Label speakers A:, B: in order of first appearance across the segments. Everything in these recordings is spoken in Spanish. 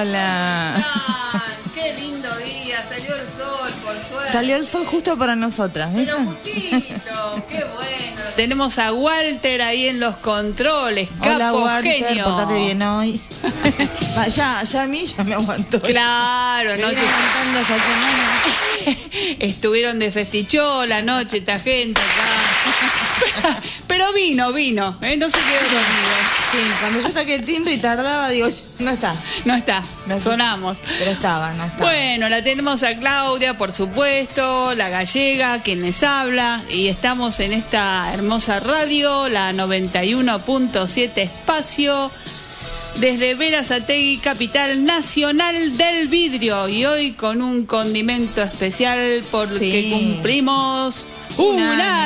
A: Hola.
B: Qué lindo día, salió el sol, por suerte.
A: Salió el sol justo para nosotras, ¿viste?
B: Pero justito, qué bueno. Tenemos a Walter ahí en los controles,
A: Hola,
B: capo
A: Walter,
B: genio.
A: portate bien hoy. ya a mí ya me aguantó.
B: Claro,
A: Me
B: no
A: vine aguantando esta semana.
B: Estuvieron de festichola anoche esta gente acá. Pero vino, no se quedó dormido.
A: Sí, cuando yo saqué el timbre y tardaba, digo, no está.
B: No está, sonamos.
A: Pero no estaba.
B: Bueno, la tenemos a Claudia, por supuesto, la gallega, quien les habla, y estamos en esta hermosa radio, la 91.7 Espacio, desde Berazategui, capital nacional del vidrio, y hoy con un condimento especial porque cumplimos un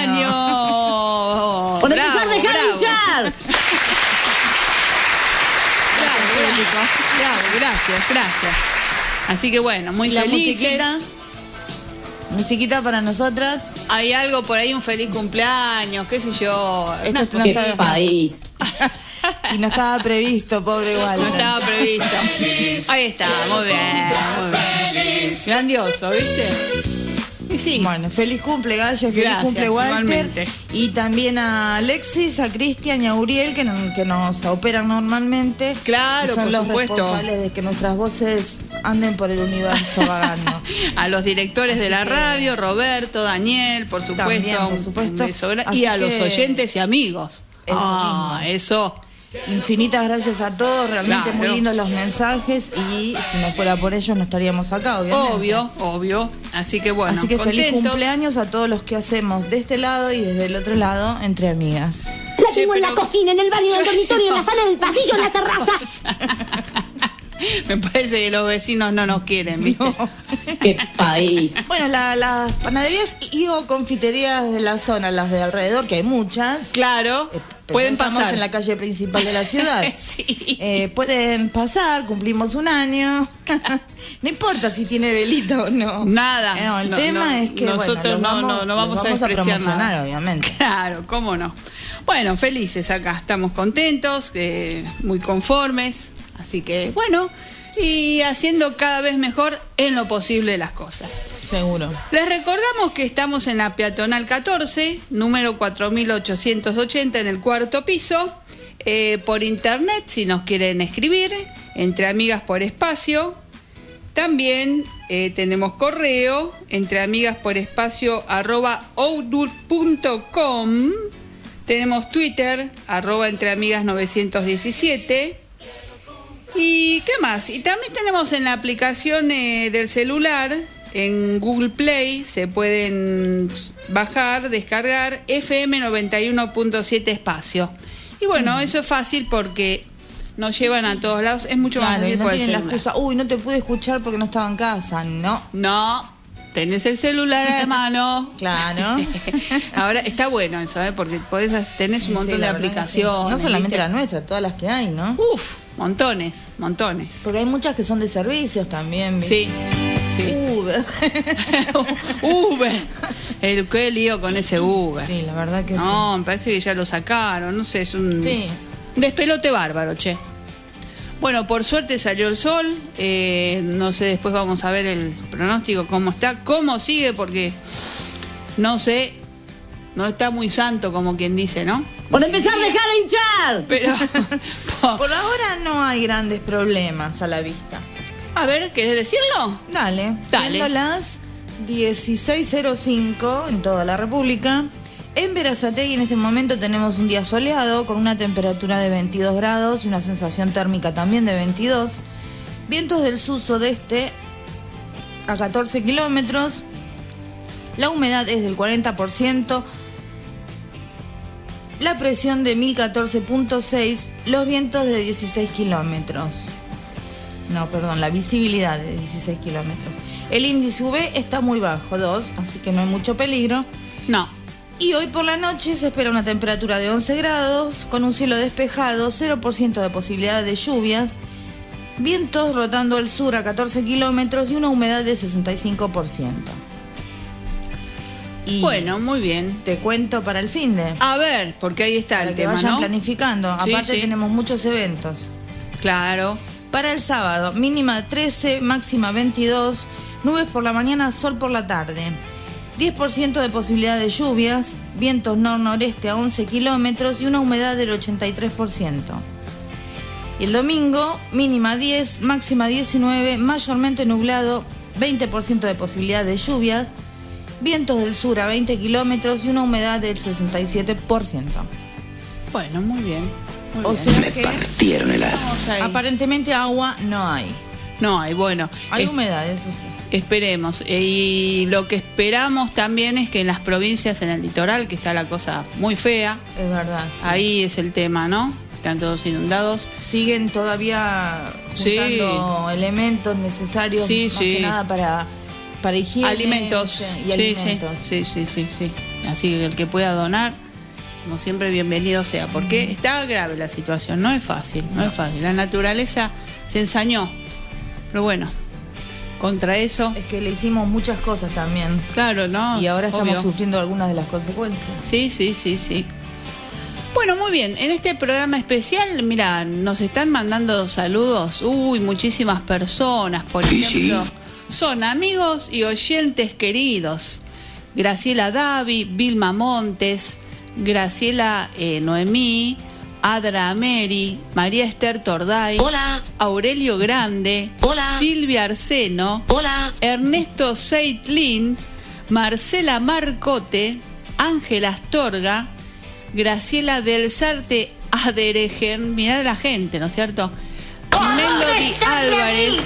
B: año.
C: Por empezar, dejar de hinchar.
B: Bravo, gracias. Así que bueno, muy felices.
A: Musiquita para nosotras.
B: Hay algo por ahí, un feliz cumpleaños, qué sé yo.
A: Esto
C: ¡Qué país!
A: Y no estaba previsto, pobre igual.
B: No estaba previsto. Ahí está, muy bien. Grandioso, ¿viste? Y sí.
A: Bueno, feliz cumple, Galle, feliz
B: Gracias,
A: cumple, Walter.
B: igualmente.
A: Y también a Alexis, a Cristian y a Uriel, que nos operan normalmente.
B: Claro,
A: y son
B: por
A: los
B: supuesto.
A: responsables de que nuestras voces anden por el universo vagando.
B: A los directores de la radio, Roberto, Daniel, por supuesto.
A: También, por supuesto.
B: Un beso
A: Así
B: y a los
A: que-
B: oyentes y amigos. Eso.
A: Infinitas gracias a todos, realmente
B: Claro.
A: muy lindos los mensajes, y si no fuera por ellos no estaríamos acá, obviamente.
B: Obvio. Así que bueno,
A: Así que feliz
B: contentos.
A: cumpleaños a todos los que hacemos de este lado y desde el otro lado, entre amigas.
C: La tengo en
B: pero-
C: la cocina, en el baño, en el dormitorio, en la sala, en el pasillo, en la terraza.
B: Me parece que los vecinos no nos quieren, ¿viste?
C: ¡Qué país!
A: Bueno, las panaderías y o confiterías de la zona, las de alrededor, que hay muchas.
B: Claro, pueden
A: Estamos
B: pasar.
A: en la calle principal de la ciudad.
B: Sí.
A: Pueden pasar, cumplimos un año. No importa si tiene velita o no.
B: Nada.
A: No, el
B: No,
A: tema
B: no,
A: es que
B: nosotros
A: bueno,
B: no vamos a despreciar
A: promocionar,
B: nada.
A: obviamente.
B: Claro, cómo no. Bueno, felices acá, estamos contentos, muy conformes, así que bueno, y haciendo cada vez mejor en lo posible las cosas.
A: Seguro.
B: Les recordamos que estamos en la Peatonal 14, número 4880 en el cuarto piso, por internet si nos quieren escribir, Entre Amigas por Espacio. También tenemos correo, entreamigasporespacio@outlook.com. Tenemos Twitter, @entreamigas917. ¿Y qué más? Y también tenemos en la aplicación del celular, en Google Play, se pueden bajar, descargar FM 91.7 Espacio. Y bueno, eso es fácil porque nos llevan a todos lados. Es mucho más
A: Claro, y
B: fácil
A: no
B: por el
A: tienen la
B: celular.
A: excusa, uy, no te pude escuchar porque no estaba en casa. No,
B: Tenés el celular de mano.
A: claro.
B: Ahora está bueno eso, porque tenés un montón
A: Sí,
B: de
A: la verdad que sí.
B: aplicaciones.
A: No solamente
B: ¿viste?
A: la nuestra, todas las que hay, ¿no?
B: Uf, montones.
A: Porque hay muchas que son de servicios también. ¿viste?
B: Sí.
A: Uber.
B: Uber. Qué lío con ese Uber.
A: Sí, la verdad que
B: No, me parece que ya lo sacaron. No sé, es un
A: sí.
B: despelote bárbaro, che. Bueno, por suerte salió el sol. No sé, después vamos a ver el pronóstico, cómo está, cómo sigue, porque no sé, no está muy santo, como quien dice, ¿no?
C: Por empezar, dejar de hinchar.
B: Pero,
A: Por ahora no hay grandes problemas a la vista.
B: a ver, ¿querés decirlo?
A: Dale.
B: Dale.
A: Siendo las 16:05 en toda la República. En Berazategui en este momento tenemos un día soleado con una temperatura de 22 grados y una sensación térmica también de 22. Vientos del sur-sudeste a 14 kilómetros. La humedad es del 40%. La presión de 1014.6. Los vientos de 16 kilómetros. No, perdón, la visibilidad de 16 kilómetros. El índice UV está muy bajo, 2, así que no hay mucho peligro.
B: No.
A: Y hoy por la noche se espera una temperatura de 11 grados, con un cielo despejado, 0% de posibilidad de lluvias, vientos rotando al sur a 14 kilómetros y una humedad de 65%. Y
B: Bueno, muy bien.
A: te cuento para el finde,
B: A ver, porque ahí está
A: para
B: el
A: que
B: tema,
A: vayan
B: ¿no?
A: planificando.
B: Sí,
A: Aparte
B: sí.
A: tenemos muchos eventos.
B: Claro.
A: Para el sábado, mínima 13, máxima 22, nubes por la mañana, sol por la tarde. 10% de posibilidad de lluvias, vientos nor-noreste a 11 kilómetros y una humedad del 83%. Y el domingo, mínima 10, máxima 19, mayormente nublado, 20% de posibilidad de lluvias, vientos del sur a 20 kilómetros y una humedad del 67%.
B: Bueno, muy bien.
A: O
B: bien.
A: sea
D: Me
A: que
D: partieron el alma.
B: Vamos ahí.
A: aparentemente agua no hay.
B: No hay, bueno.
A: Hay humedad, eso sí.
B: Esperemos. Y lo que esperamos también es que en las provincias, en el litoral, que está la cosa muy fea,
A: Es verdad. Sí.
B: ahí es el tema, ¿no? Están todos inundados.
A: Siguen todavía juntando elementos necesarios,
B: Sí,
A: más
B: sí.
A: que nada para higiene
B: Alimentos.
A: y alimentos.
B: Sí. Así que el que pueda donar, como siempre, bienvenido sea, porque está grave la situación, no es fácil, no es fácil. La naturaleza se ensañó, pero bueno, contra eso,
A: Es que le hicimos muchas cosas también
B: claro, ¿no?
A: y ahora estamos
B: Obvio.
A: sufriendo algunas de las consecuencias.
B: Sí. Bueno, muy bien. En este programa especial, mira, nos están mandando saludos. Uy, muchísimas personas. Por ejemplo, son amigos y oyentes queridos. Graciela Davi, Vilma Montes, Graciela Noemí, Adra Ameri, María Esther Torday,
E: Hola.
B: Aurelio Grande,
E: Hola.
B: Silvia Arseno,
E: Hola.
B: Ernesto Seitlin, Marcela Marcote, Ángela Astorga, Graciela del Sarte Aderegen, mirá de la gente, ¿no es cierto? Melody Álvarez.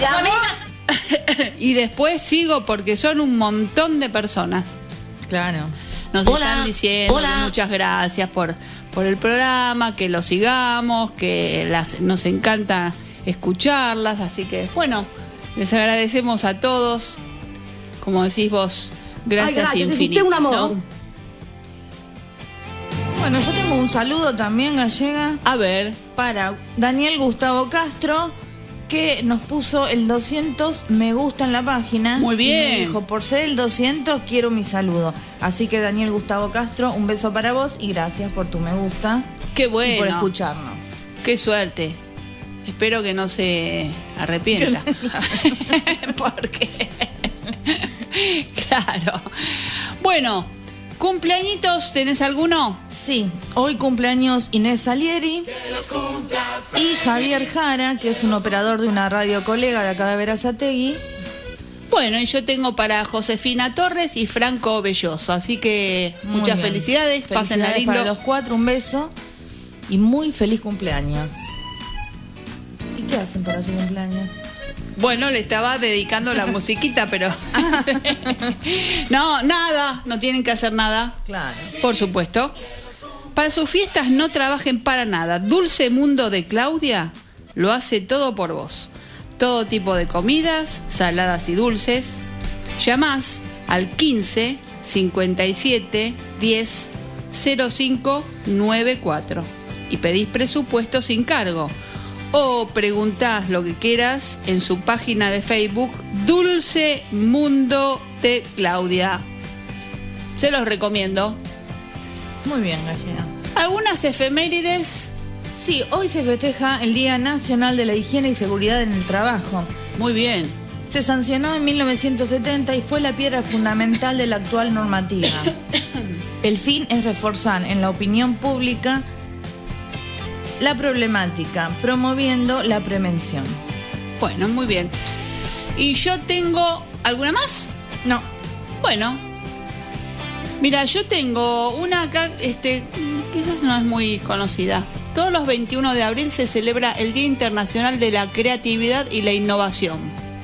B: Y después sigo porque son un montón de personas.
A: Claro.
B: Nos
E: Hola.
B: están diciendo
E: Hola.
B: que muchas gracias por el programa, que lo sigamos, que nos encanta escucharlas, así que bueno, les agradecemos a todos, como decís vos, gracias
C: Ay, gracias,
B: infinitas,
C: usted un amor.
B: ¿no?
A: Bueno, yo tengo un saludo también, Gallega,
B: A ver,
A: para Daniel Gustavo Castro, que nos puso el 200 me gusta en la página.
B: Muy bien.
A: Y me dijo, por ser el 200 quiero mi saludo. Así que Daniel Gustavo Castro, un beso para vos y gracias por tu me gusta
B: qué
A: y por
B: bueno,
A: escucharnos.
B: qué suerte. Espero que no se arrepienta. Porque, claro. Bueno, ¿cumpleañitos tenés alguno?
A: Sí, hoy cumpleaños Inés Salieri y Javier Jara, que es un operador de una radio colega de acá de Verazategui.
B: Bueno, y yo tengo para Josefina Torres y Franco Belloso, así que
A: Muy
B: muchas
A: bien.
B: felicidades, pásenla
A: Felicidades
B: lindo.
A: para los cuatro, un beso y muy feliz cumpleaños. ¿Y qué hacen para su cumpleaños?
B: Bueno, le estaba dedicando la musiquita, pero no, nada, no tienen que hacer nada,
A: Claro.
B: por supuesto. Para sus fiestas no trabajen para nada. Dulce Mundo de Claudia lo hace todo por vos. Todo tipo de comidas, saladas y dulces. Llamás al 15 57 10 05 94 y pedís presupuesto sin cargo. O preguntás lo que quieras en su página de Facebook Dulce Mundo de Claudia. Se los recomiendo.
A: Muy bien, Gallina.
B: Algunas efemérides.
A: Sí, hoy se festeja el Día Nacional de la Higiene y Seguridad en el Trabajo.
B: Muy bien.
A: Se sancionó en 1970 y fue la piedra fundamental de la actual normativa. El fin es reforzar en la opinión pública la problemática, promoviendo la prevención.
B: Bueno, muy bien. Y yo tengo... ¿Alguna más?
A: No,
B: Bueno. Mira, yo tengo una acá, quizás no es muy conocida. Todos los 21 de abril se celebra el Día Internacional de la Creatividad y la Innovación.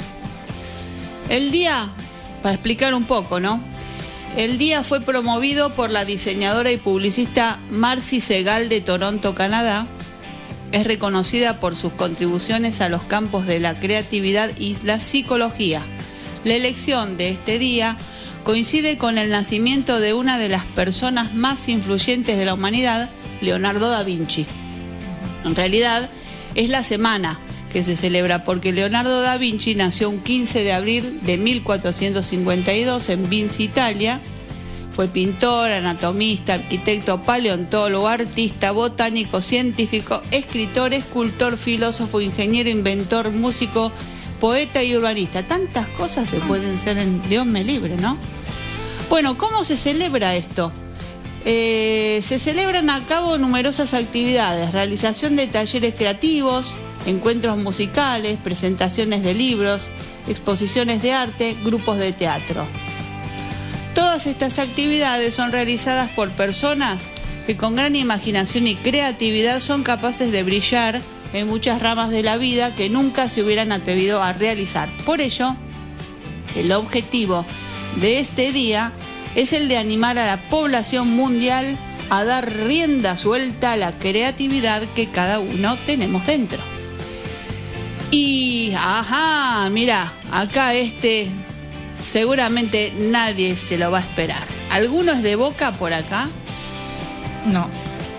B: El día, para explicar un poco, ¿no? El día fue promovido por la diseñadora y publicista Marcy Segal de Toronto, Canadá. Es reconocida por sus contribuciones a los campos de la creatividad y la psicología. La elección de este día coincide con el nacimiento de una de las personas más influyentes de la humanidad, Leonardo da Vinci. En realidad, es la semana que se celebra porque Leonardo da Vinci nació un 15 de abril de 1452 en Vinci, Italia. Fue pintor, anatomista, arquitecto, paleontólogo, artista, botánico, científico, escritor, escultor, filósofo, ingeniero, inventor, músico, poeta y urbanista. Tantas cosas se pueden ser en Dios me libre, ¿no? Bueno, ¿cómo se celebra esto? Se celebran a cabo numerosas actividades, realización de talleres creativos, encuentros musicales, presentaciones de libros, exposiciones de arte, grupos de teatro. Todas estas actividades son realizadas por personas que con gran imaginación y creatividad son capaces de brillar en muchas ramas de la vida que nunca se hubieran atrevido a realizar. Por ello, el objetivo de este día es el de animar a la población mundial a dar rienda suelta a la creatividad que cada uno tenemos dentro. Y, mira, acá seguramente nadie se lo va a esperar. ¿Alguno es de Boca por acá?
A: No.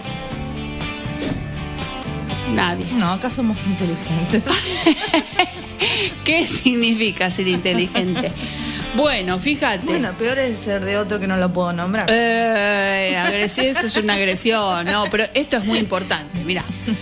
B: Nadie.
A: No, acá somos inteligentes.
B: ¿Qué significa ser inteligente? Bueno, fíjate.
A: Bueno, peor es ser de otro que no lo puedo nombrar.
B: Agresión, eso es una agresión. No, pero esto es muy importante, mirá.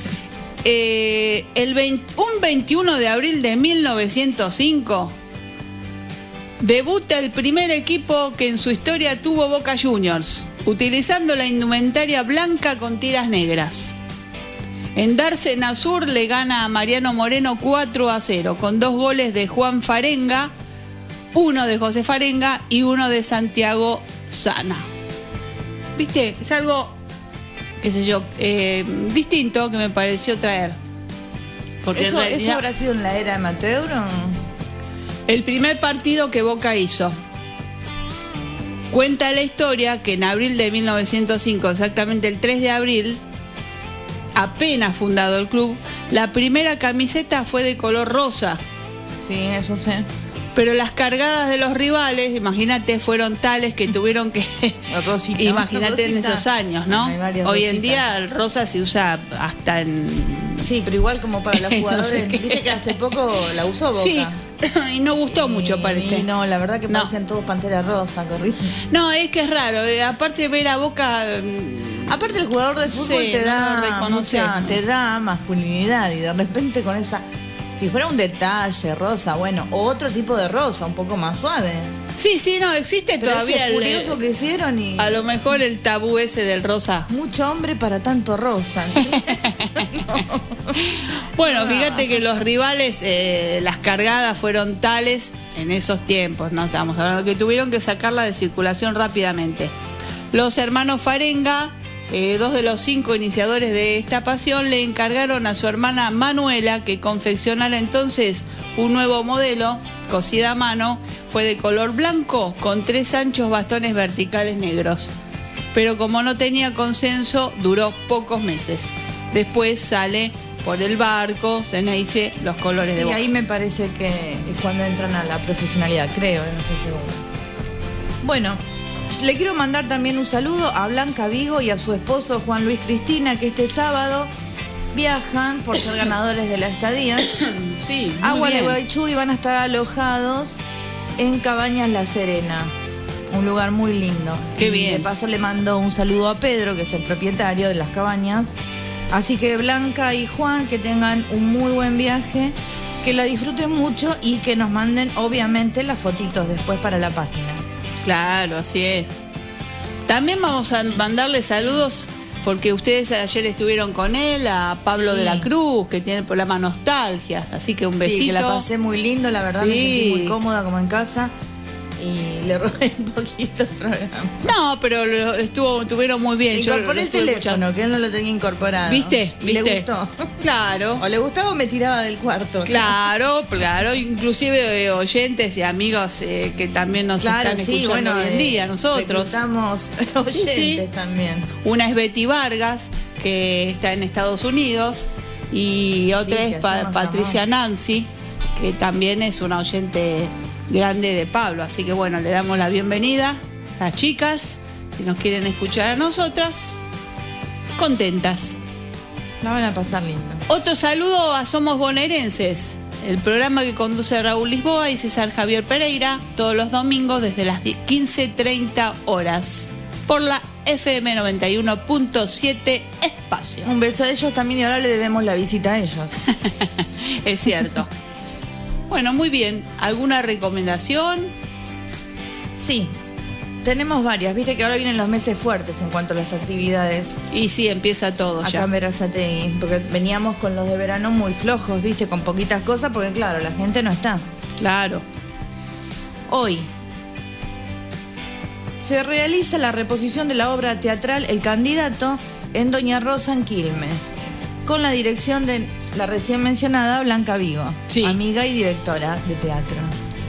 B: Un 21 de abril de 1905 debuta el primer equipo que en su historia tuvo Boca Juniors, utilizando la indumentaria blanca con tiras negras. En Dársena Sur le gana a Mariano Moreno 4-0, con 2 goles de Juan Farenga, uno de José Farenga y uno de Santiago Sana. ¿Viste? Es algo, qué sé yo, distinto que me pareció traer. Porque
A: ¿Eso habrá sido en la era amateur o?
B: El primer partido que Boca hizo. Cuenta la historia que en abril de 1905, exactamente el 3 de abril, apenas fundado el club, la primera camiseta fue de color rosa.
A: Sí, eso sé.
B: Pero las cargadas de los rivales, imagínate, fueron tales que tuvieron que...
A: Rosita,
B: imagínate en
A: rosita.
B: esos años, ¿no? Hoy en
A: rositas.
B: día el rosa se usa hasta en...
A: Sí, pero igual como para los jugadores.
B: No sé qué.
A: Viste que hace poco la usó Boca.
B: Sí, y no gustó mucho, parece.
A: Y no, la verdad que
B: No.
A: parecen todos Pantera Rosa, corriendo.
B: No, es que es raro. Aparte de ver a Boca...
A: Aparte el jugador de fútbol
B: Sí,
A: te
B: no
A: da
B: lo reconoces.
A: te da masculinidad y de repente con esa, si fuera un detalle rosa, bueno, o otro tipo de rosa, un poco más suave.
B: Sí, no, existe
A: Pero
B: todavía
A: ese curioso que hicieron y
B: a lo mejor el tabú ese del rosa.
A: mucho hombre para tanto rosa.
B: Bueno, fíjate que los rivales, las cargadas fueron tales en esos tiempos, no estamos hablando, que tuvieron que sacarla de circulación rápidamente. Los hermanos Farenga, 2 de los 5 iniciadores de esta pasión, le encargaron a su hermana Manuela que confeccionara entonces un nuevo modelo, cosida a mano, fue de color blanco con 3 anchos bastones verticales negros. Pero como no tenía consenso, duró pocos meses. Después sale por el barco, Ceneice, los colores de
A: Y
B: Boca.
A: ahí me parece que es cuando entran a la profesionalidad, creo, no estoy segura. Bueno, le quiero mandar también un saludo a Blanca Vigo y a su esposo Juan Luis Cristina, que este sábado viajan por ser ganadores de la estadía
B: Sí, muy
A: a
B: bien.
A: Gualeguaychú y van a estar alojados en Cabañas La Serena, un lugar muy lindo.
B: Qué
A: Y
B: bien.
A: de paso le mando un saludo a Pedro, que es el propietario de las cabañas. Así que Blanca y Juan, que tengan un muy buen viaje, que la disfruten mucho y que nos manden obviamente las fotitos después para la página.
B: Claro, así es. También vamos a mandarle saludos porque ustedes ayer estuvieron con él, a Pablo
A: Sí.
B: de la Cruz, que tiene el programa Nostalgia, así que un besito.
A: Sí, que la pasé muy lindo, la verdad me
B: Sí.
A: sentí muy cómoda como en casa y le robé un poquito el programa.
B: No, pero estuvieron muy bien. Yo
A: Incorporé
B: lo
A: el
B: estuve
A: teléfono,
B: escuchando.
A: que él no lo tenía incorporado.
B: ¿Viste?
A: Y le
B: ¿Viste?
A: gustó.
B: Claro.
A: O le gustaba o me tiraba del cuarto.
B: Claro, inclusive oyentes y amigos que también nos
A: Claro,
B: están
A: sí,
B: escuchando
A: bueno,
B: hoy en día, nosotros.
A: Reclutamos oyentes
B: Sí.
A: también.
B: Una es Betty Vargas, que está en Estados Unidos, y otra
A: Sí,
B: es
A: que ayer nos
B: Patricia Nancy, que también es una oyente grande de Pablo. Así que bueno, le damos la bienvenida a las chicas, si nos quieren escuchar a nosotras, contentas.
A: La van a pasar lindo.
B: Otro saludo a Somos Bonaerenses. El programa que conduce Raúl Lisboa y César Javier Pereira todos los domingos desde las 15:30 horas por la FM 91.7 Espacio.
A: Un beso a ellos también y ahora le debemos la visita a ellos.
B: Es cierto. Bueno, muy bien. ¿Alguna recomendación?
A: Sí, tenemos varias. Viste que ahora vienen los meses fuertes en cuanto a las actividades.
B: Y sí, empieza todo
A: acá
B: ya.
A: en Berazategui, porque veníamos con los de verano muy flojos, viste, con poquitas cosas, porque claro, la gente no está.
B: Claro.
A: Hoy se realiza la reposición de la obra teatral El Candidato en Doña Rosa en Quilmes, con la dirección de la recién mencionada Blanca Vigo,
B: Sí.
A: amiga y directora de teatro.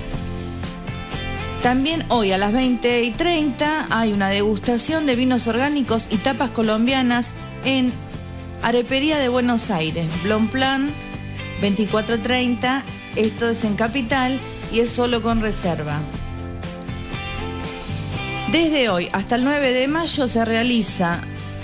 A: También hoy a las 20:30 hay una degustación de vinos orgánicos y tapas colombianas en Arepería de Buenos Aires, Blonplan 2430. Esto es en Capital y es solo con reserva. Desde hoy hasta el 9 de mayo se realiza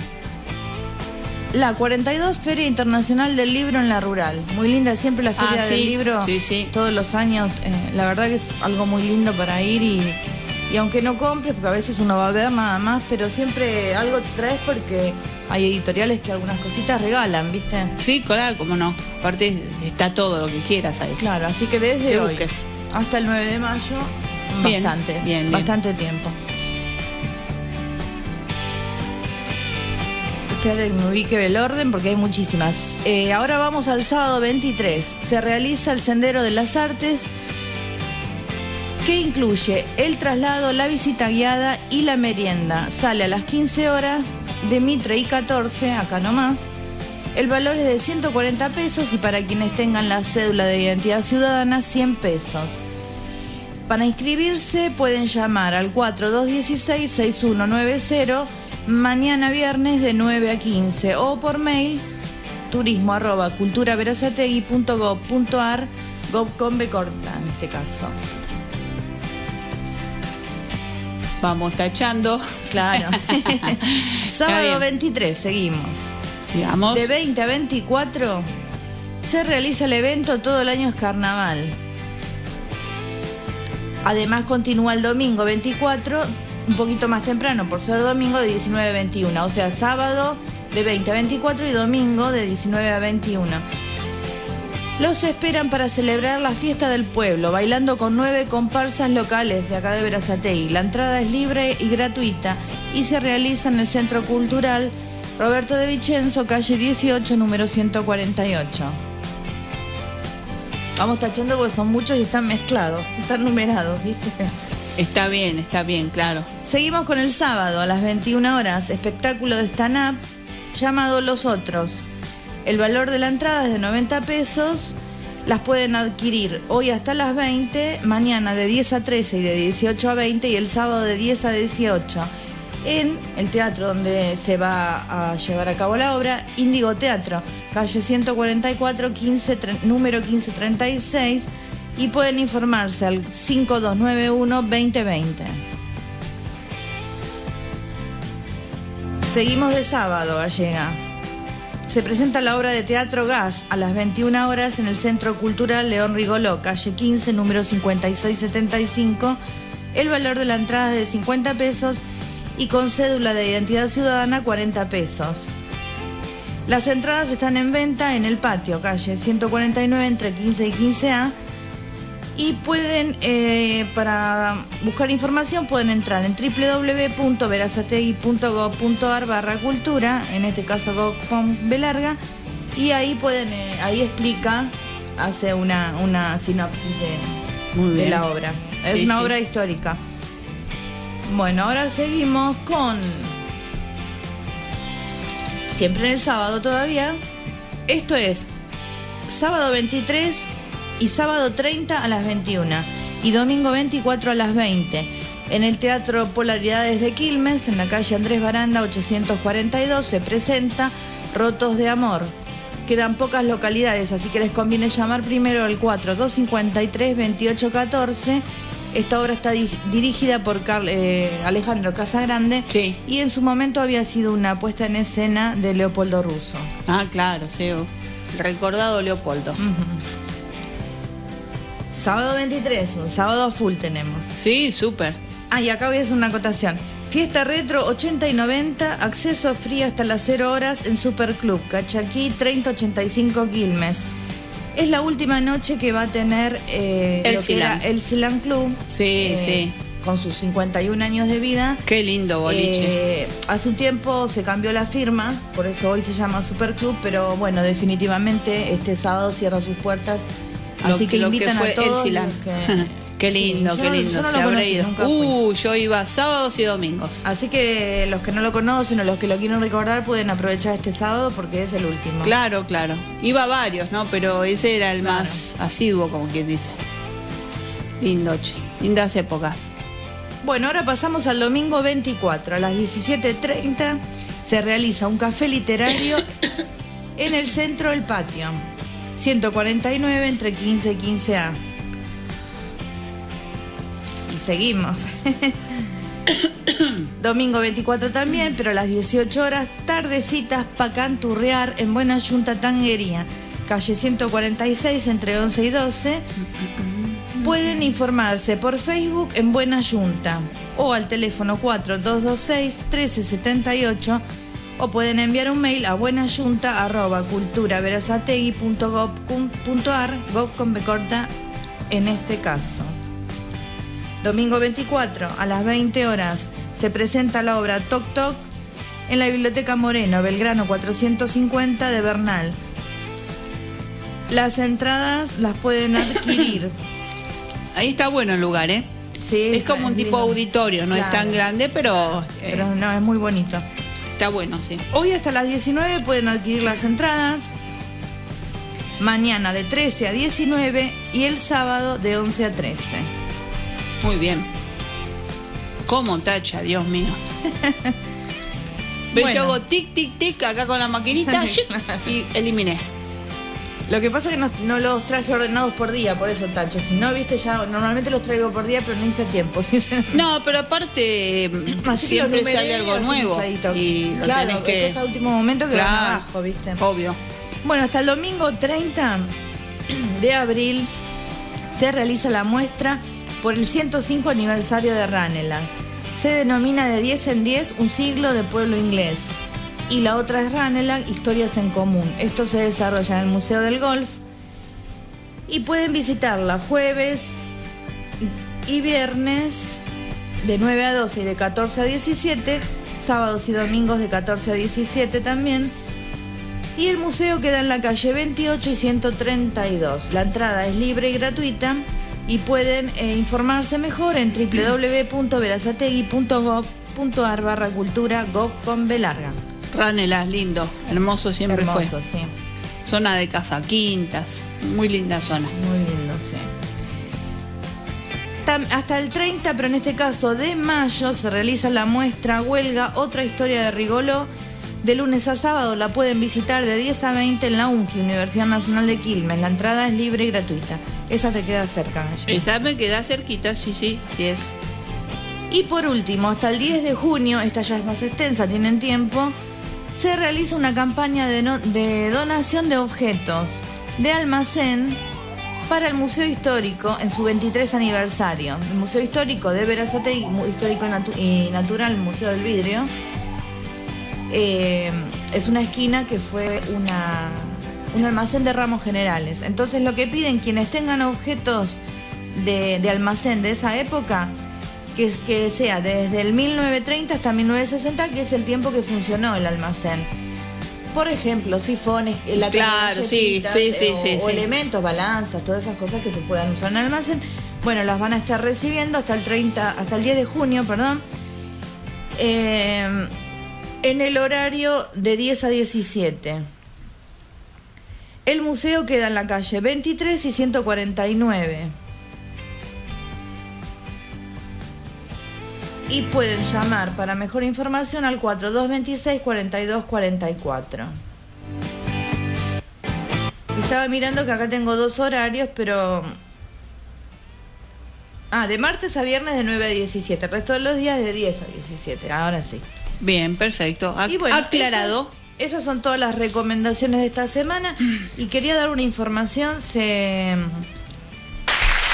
A: la 42 Feria Internacional del Libro en la Rural. Muy linda siempre la Feria
B: sí,
A: del Libro.
B: sí, sí.
A: Todos los años. La verdad que es algo muy lindo para ir y aunque no compres, porque a veces uno va a ver nada más, pero siempre algo te traes porque hay editoriales que algunas cositas regalan, ¿viste?
B: Sí, claro, cómo no. Aparte está todo lo que quieras ahí.
A: Claro, así que desde
B: Que
A: hoy
B: busques.
A: hasta el 9 de mayo,
B: Bien,
A: bastante,
B: bien.
A: bastante tiempo. Espérate que me ubique el orden porque hay muchísimas. Ahora vamos al sábado 23. Se realiza el Sendero de las Artes, que incluye el traslado, la visita guiada y la merienda. Sale a las 15 horas de Mitre y 14, acá nomás. El valor es de 140 pesos y para quienes tengan la cédula de identidad ciudadana, 100 pesos. Para inscribirse pueden llamar al 4216-6190 mañana viernes de 9 a 15 o por mail turismo@culturaverazategui.gov.ar, gov con B corta en este caso.
B: Vamos tachando.
A: Claro.
B: Está
A: Sábado
B: bien.
A: 23, seguimos.
B: Sigamos.
A: De 20 a 24 se realiza el evento Todo el año es carnaval. Además continúa el domingo 24, un poquito más temprano por ser domingo, de 19 a 21. O sea, sábado de 20 a 24 y domingo de 19 a 21. Los esperan para celebrar la fiesta del pueblo, bailando con 9 comparsas locales de acá de Berazategui. La entrada es libre y gratuita y se realiza en el Centro Cultural Roberto de Vicenzo, calle 18, número 148. Vamos tachando porque son muchos y están mezclados, están numerados, ¿viste?
B: Está bien, claro.
A: Seguimos con el sábado a las 21 horas, espectáculo de stand-up llamado Los Otros. El valor de la entrada es de 90 pesos, las pueden adquirir hoy hasta las 20, mañana de 10 a 13 y de 18 a 20 y el sábado de 10 a 18 en el teatro donde se va a llevar a cabo la obra, Índigo Teatro, calle 144, número 1536, y pueden informarse al 5291-2020. Seguimos de sábado, Gallega. Se presenta la obra de teatro Gas a las 21 horas en el Centro Cultural León Rigoló, calle 15, número 5675. El valor de la entrada es de 50 pesos y con cédula de identidad ciudadana 40 pesos. Las entradas están en venta en el patio, calle 149 entre 15 y 15A. Y pueden, para buscar información, pueden entrar en www.verazategui.gov.ar/cultura, en este caso gov con B larga, y ahí pueden, ahí explica, hace una sinopsis de la obra. Es
B: Sí,
A: una
B: sí.
A: obra histórica. Bueno, ahora seguimos con, siempre en el sábado todavía. Esto es sábado 23 y sábado 30 a las 21 y domingo 24 a las 20 en el Teatro Polaridades de Quilmes, en la calle Andrés Baranda 842, se presenta Rotos de Amor. Quedan pocas localidades, así que les conviene llamar primero al 4253-2814. Esta obra está dirigida por Alejandro Casagrande,
B: Sí.
A: y en su momento había sido una puesta en escena de Leopoldo Russo.
B: Ah, claro, sí. Recordado Leopoldo.
A: Sábado 23, un sábado a full tenemos.
B: Sí, súper.
A: Y acá voy a hacer una acotación. Fiesta retro 80 y 90, acceso free hasta las 0 horas en Superclub, Cachaquí 3085 Quilmes. Es la última noche que va a tener
B: El Silán.
A: el Silán Club.
B: Sí, sí.
A: Con sus 51 años de vida.
B: Qué lindo boliche.
A: Hace un tiempo se cambió la firma, por eso hoy se llama Superclub, pero bueno, definitivamente este sábado cierra sus puertas. Así que invitan
B: fue
A: a todos.
B: El Silán. Qué lindo,
A: sí,
B: qué lindo.
A: Yo no
B: Se
A: lo
B: habrá
A: conocí,
B: ido.
A: nunca fui.
B: Yo iba sábados y domingos.
A: Así que los que no lo conocen o los que lo quieren recordar pueden aprovechar este sábado porque es el último.
B: Claro, claro. Iba a varios, ¿no? Pero ese era el más asiduo, como quien dice. Lindo, che. Lindas épocas.
A: Bueno, ahora pasamos al domingo 24. A las 17:30 se realiza un café literario en el centro del patio. 149 entre 15 y 15A. Y seguimos. Domingo 24 también, pero a las 18 horas, tardecitas pa' canturrear en Buena Yunta Tanguería, calle 146 entre 11 y 12. Pueden informarse por Facebook en Buena Yunta o al teléfono 4226-1378 o pueden enviar un mail a buenayunta@culturaverazategui.gov.ar, gov con B corta en este caso. Domingo 24 a las 20 horas se presenta la obra Toc Toc en la Biblioteca Moreno, Belgrano 450 de Bernal. Las entradas las pueden adquirir.
B: Ahí está bueno el lugar, ¿eh?
A: Sí,
B: es como un tipo auditorio, no
A: claro.
B: Es tan grande, pero
A: no, es muy bonito.
B: Está bueno, sí.
A: Hoy hasta las 19 pueden adquirir las entradas. Mañana de 13 a 19 y el sábado de 11 a 13.
B: Muy bien. ¿Cómo tacha, Dios mío? Yo hago tic, tic, tic acá con la maquinita y eliminé.
A: Lo que pasa es que no los traje ordenados por día, por eso tacho. Si no, viste, ya normalmente los traigo por día, pero no hice tiempo.
B: No, pero aparte siempre sale algo nuevo. Y lo
A: claro,
B: tenés que...
A: es a último momento que van abajo, viste.
B: Obvio.
A: Bueno, hasta el domingo 30 de abril se realiza la muestra por el 105 aniversario de Ranelagh. Se denomina De 10 en 10, un siglo de pueblo inglés. Y la otra es Ranelagh, Historias en Común. Esto se desarrolla en el Museo del Golf y pueden visitarla jueves y viernes de 9 a 12 y de 14 a 17, sábados y domingos de 14 a 17 también. Y el museo queda en la calle 28 y 132. La entrada es libre y gratuita y pueden informarse mejor en www.verazategui.gov.ar/cultura, gov con B larga.
B: Ranelagh, lindo, hermoso siempre fue.
A: Hermoso, sí.
B: Zona de Casa Quintas, muy linda zona.
A: Muy lindo, sí. Hasta el 30, pero en este caso de mayo, se realiza la muestra Huelga, otra historia de Rigoló. De lunes a sábado la pueden visitar de 10 a 20 en la UNCI, Universidad Nacional de Quilmes. La entrada es libre y gratuita. Esa te queda cerca, Gallina.
B: Esa me queda cerquita, sí es.
A: Y por último, hasta el 10 de junio, esta ya es más extensa, tienen tiempo, se realiza una campaña de donación de objetos de almacén para el Museo Histórico en su 23 aniversario. El Museo Histórico de Verazategui, Histórico y Natural, Museo del Vidrio, es una esquina que fue un almacén de ramos generales. Entonces lo que piden quienes tengan objetos de almacén de esa época, que sea desde el 1930 hasta 1960, que es el tiempo que funcionó el almacén. Por ejemplo, sifones,
B: claro, sí,
A: o elementos, balanzas, todas esas cosas que se puedan usar en el almacén. Bueno, las van a estar recibiendo hasta el 10 de junio, en el horario de 10 a 17. El museo queda en la calle 23 y 149. Y pueden llamar para mejor información al 4226-4244. Estaba mirando que acá tengo 2 horarios, pero... de martes a viernes de 9 a 17. El resto de los días de 10 a 17. Ahora sí.
B: Bien, perfecto.
A: Y bueno,
B: aclarado.
A: Esas son todas las recomendaciones de esta semana. Y quería dar una información.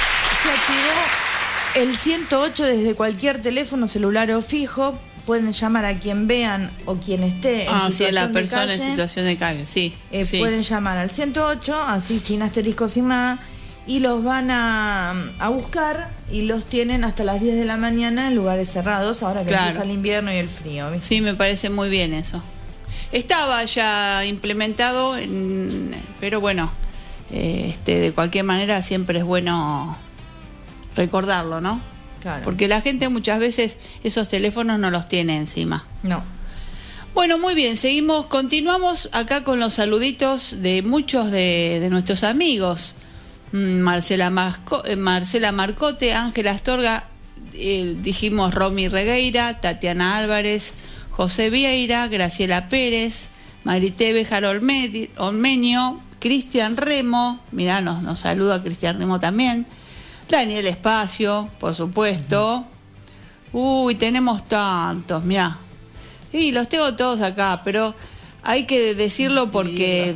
A: El 108 desde cualquier teléfono celular o fijo. Pueden llamar a quien vean o quien esté en situación
B: sí, la
A: de
B: persona
A: calle.
B: en situación de calle, sí, sí.
A: Pueden llamar al 108, así sin asterisco, sin nada, y los van a buscar y los tienen hasta las 10 de la mañana en lugares cerrados, ahora que empieza el invierno y el frío, ¿viste?
B: Sí, me parece muy bien eso. Estaba ya implementado, pero bueno, de cualquier manera siempre es bueno recordarlo, ¿no?
A: Claro.
B: Porque la gente muchas veces esos teléfonos no los tiene encima.
A: No.
B: Bueno, muy bien, continuamos acá con los saluditos de muchos de nuestros amigos. Marcela Marcote, Ángela Astorga, dijimos Romy Regueira, Tatiana Álvarez, José Vieira, Graciela Pérez, Marité Béjar Olmeño, Cristian Remo, mirá, nos saluda Cristian Remo también, Daniel Espacio, por supuesto. Uy, tenemos tantos, mirá. Y los tengo todos acá, pero hay que decirlo porque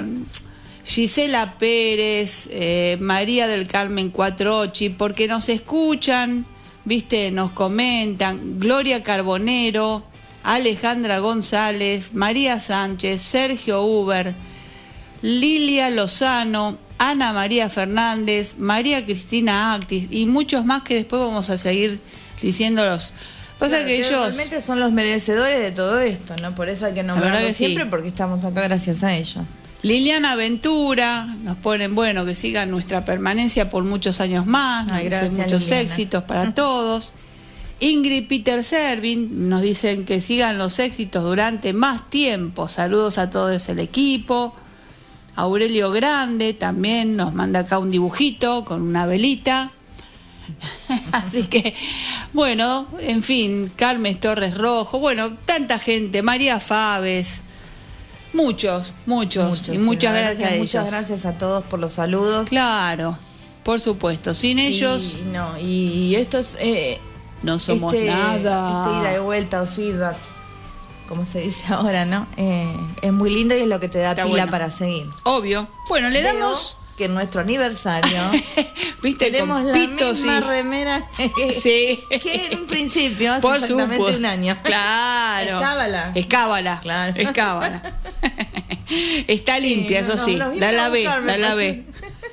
B: Gisela Pérez, María del Carmen Cuatrochi, porque nos escuchan, viste, nos comentan, Gloria Carbonero, Alejandra González, María Sánchez, Sergio Uber, Lilia Lozano, Ana María Fernández, María Cristina Actis y muchos más que después vamos a seguir diciéndolos. Pasa
A: claro,
B: que ellos
A: realmente son los merecedores de todo esto, ¿no? Por eso hay que nombrarlos siempre, porque estamos acá gracias a ellos.
B: Liliana Ventura, nos ponen, bueno, que sigan nuestra permanencia por muchos años más, nos dicen muchos Liliana. Éxitos para todos. Ingrid Peter Servin, nos dicen que sigan los éxitos durante más tiempo. Saludos a todo el equipo. Aurelio Grande también nos manda acá un dibujito con una velita. Así que, bueno, en fin, Carmen Torres Rojo, bueno, tanta gente, María Faves, muchos, y muchas gracias a ellos.
A: Muchas gracias a todos por los saludos.
B: Claro, por supuesto, sin ellos...
A: Y esto es...
B: no somos nada.
A: Este ida y vuelta o feedback, como se dice ahora, ¿no? Es muy lindo y es lo que te da
B: está
A: pila
B: bueno.
A: Para seguir.
B: Obvio. Bueno, le damos...
A: que en nuestro aniversario
B: ¿viste?
A: Tenemos la misma remera
B: sí.
A: que en un principio, hace
B: por
A: exactamente
B: supuesto.
A: Un año.
B: Claro.
A: Escábala.
B: Claro. Escábala. Está limpia, eso sí. La lavé.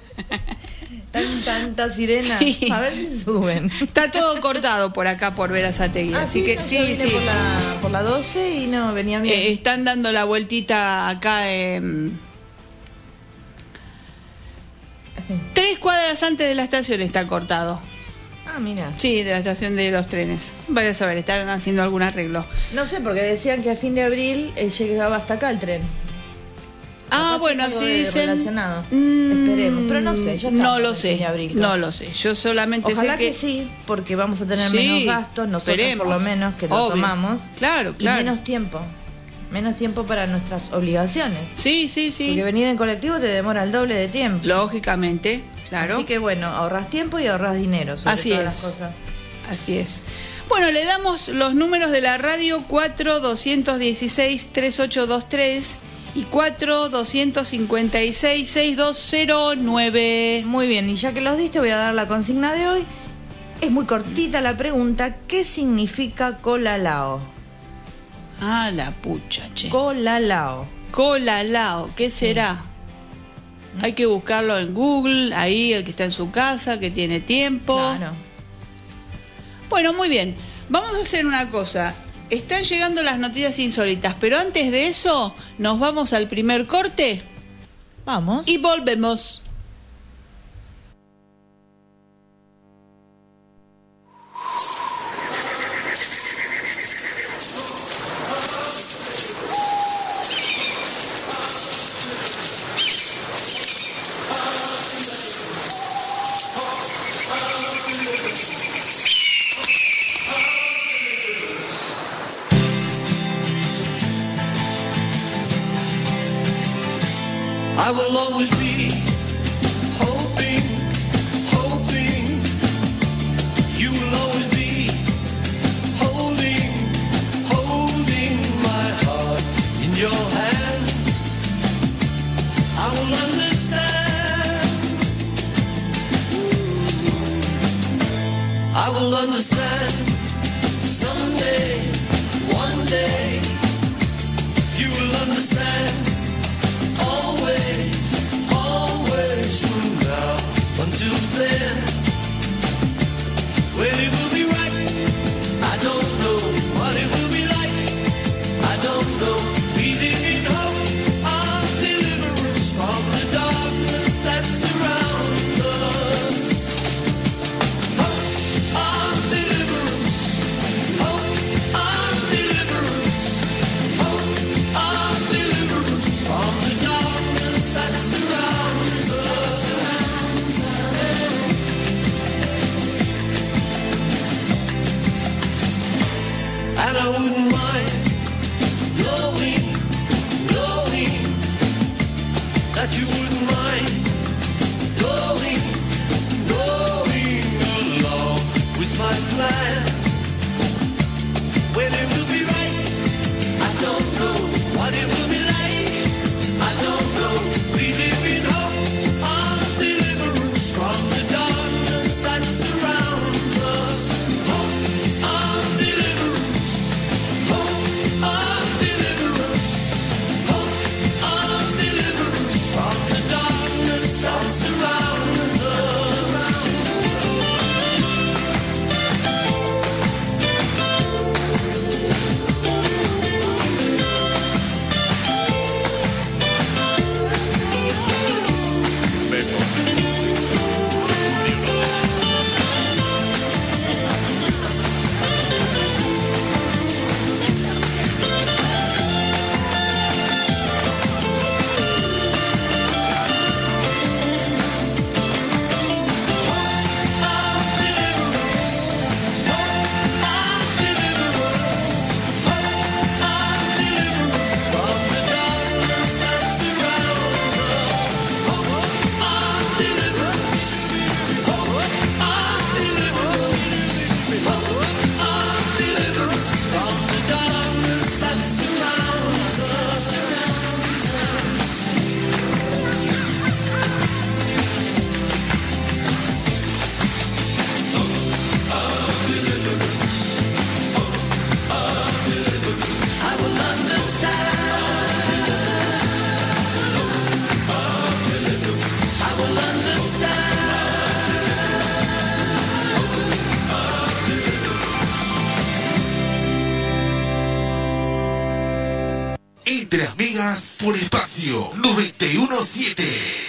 A: Tanta sirena.
B: Sí.
A: A ver si suben.
B: Está todo cortado por acá por Verazategui. Así que
A: sí. Por la 12 y no venía bien.
B: Están dando la vueltita acá 3 cuadras antes de la estación está cortado.
A: Ah, mira.
B: Sí, de la estación de los trenes. Vaya a saber, están haciendo algún arreglo.
A: No sé, porque decían que a fin de abril llegaba hasta acá el tren.
B: Ah, bueno, así dicen.
A: Relacionado. Esperemos, pero no sé, ya está.
B: No lo sé. No lo sé. Yo solamente
A: Ojalá
B: sé
A: que sí, porque vamos a tener menos gastos, nosotros
B: esperemos.
A: por lo menos que lo tomamos.
B: Claro.
A: Y menos tiempo para nuestras obligaciones.
B: Sí.
A: Porque venir en colectivo te demora el doble de tiempo.
B: Lógicamente, claro.
A: Así que bueno, ahorras tiempo y ahorras dinero sobre
B: así
A: todas
B: es.
A: las cosas.
B: Así es. Bueno, le damos los números de la radio 4-216-3823 y 4-256-6209.
A: Muy bien, y ya que los diste voy a dar la consigna de hoy. Es muy cortita la pregunta. ¿Qué significa colalao?
B: Ah, la pucha, che.
A: Colalao,
B: ¿qué será? Hay que buscarlo en Google, ahí el que está en su casa, que tiene tiempo.
A: Claro.
B: Bueno, muy bien. Vamos a hacer una cosa. Están llegando las noticias insólitas, pero antes de eso, nos vamos al primer corte.
A: Vamos.
B: Y volvemos.
D: I will always be hoping, you will always be holding my heart in your hand. I will understand, day you will understand. Always, always from now until then. When it will be right, I don't know. What it will be like, I don't know. We live in hope of deliverance from the darkness that surrounds us. Hope of deliverance, hope of deliverance, hope of deliverance from the darkness that surrounds us. And I wouldn't mind knowing that you wouldn't mind going along with my plan. When it will be right, I don't know. What it will be like, I don't know. We live in hope of deliverance from the darkness that surrounds us. Hope of deliverance, hope of deliverance, hope of deliverance from the darkness that surrounds us.
E: Entre amigas por espacio 917.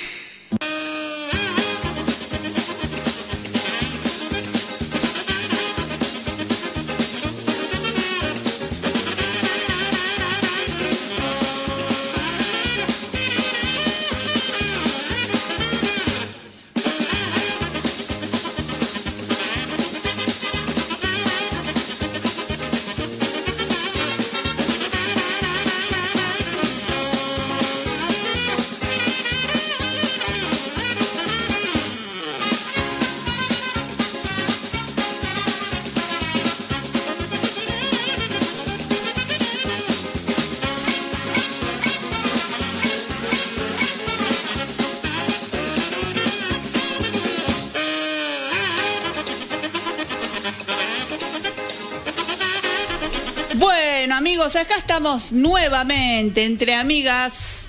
B: Bueno, amigos, acá estamos nuevamente entre amigas.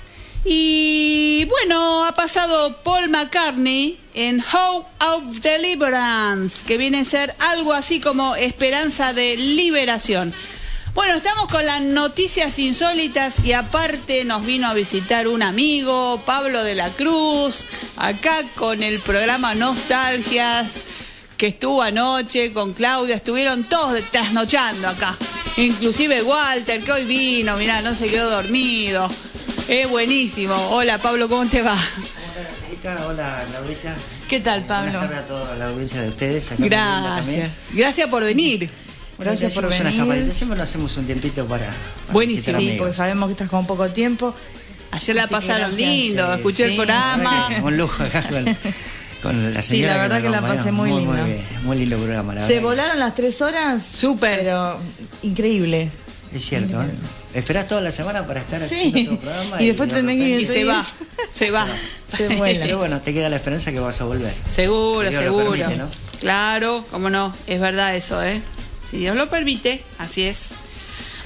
B: Y bueno, ha pasado Paul McCartney en Hope of Deliverance, que viene a ser algo así como esperanza de liberación. Bueno, estamos con las noticias insólitas y aparte nos vino a visitar un amigo, Pablo de la Cruz, acá con el programa Nostalgias, que estuvo anoche con Claudia, estuvieron todos trasnochando acá. Inclusive Walter, que hoy vino, mirá, no se quedó dormido. Es buenísimo. Hola Pablo, ¿cómo te va?
F: Hola Angélica, hola Claudita.
A: ¿Qué tal, Pablo?
F: Buenas tardes a toda la audiencia de ustedes. Acá
B: Gracias. Gracias por venir.
A: Gracias por venir.
F: Siempre nos hacemos un tiempito para
B: buenísimo.
A: Sí, porque sabemos que estás con poco tiempo.
B: Ayer la
A: Así que
B: pasaron
A: gracias.
B: lindo,
A: Sí,
B: escuché el
A: sí.
B: programa.
F: Un lujo acá con la señora.
A: Sí, la verdad que la
F: acompañó.
A: pasé muy lindo.
F: Muy bien, muy lindo programa, la
A: Se
F: verdad.
A: volaron las 3 horas.
B: Súper.
A: Pero increíble.
F: Es cierto, ¿eh? Esperás toda la semana para estar
A: Sí.
F: haciendo tu programa.
A: Y después
F: de
A: tenés que ir
B: Y se
A: enseguida.
B: va, se va.
A: Se vuela.
F: Pero bueno, te queda la esperanza que vas a volver.
B: Seguro,
F: Si Dios lo
B: seguro.
F: permite, ¿no?
B: Claro, cómo no, es verdad eso, ¿eh? Si Dios lo permite, así es.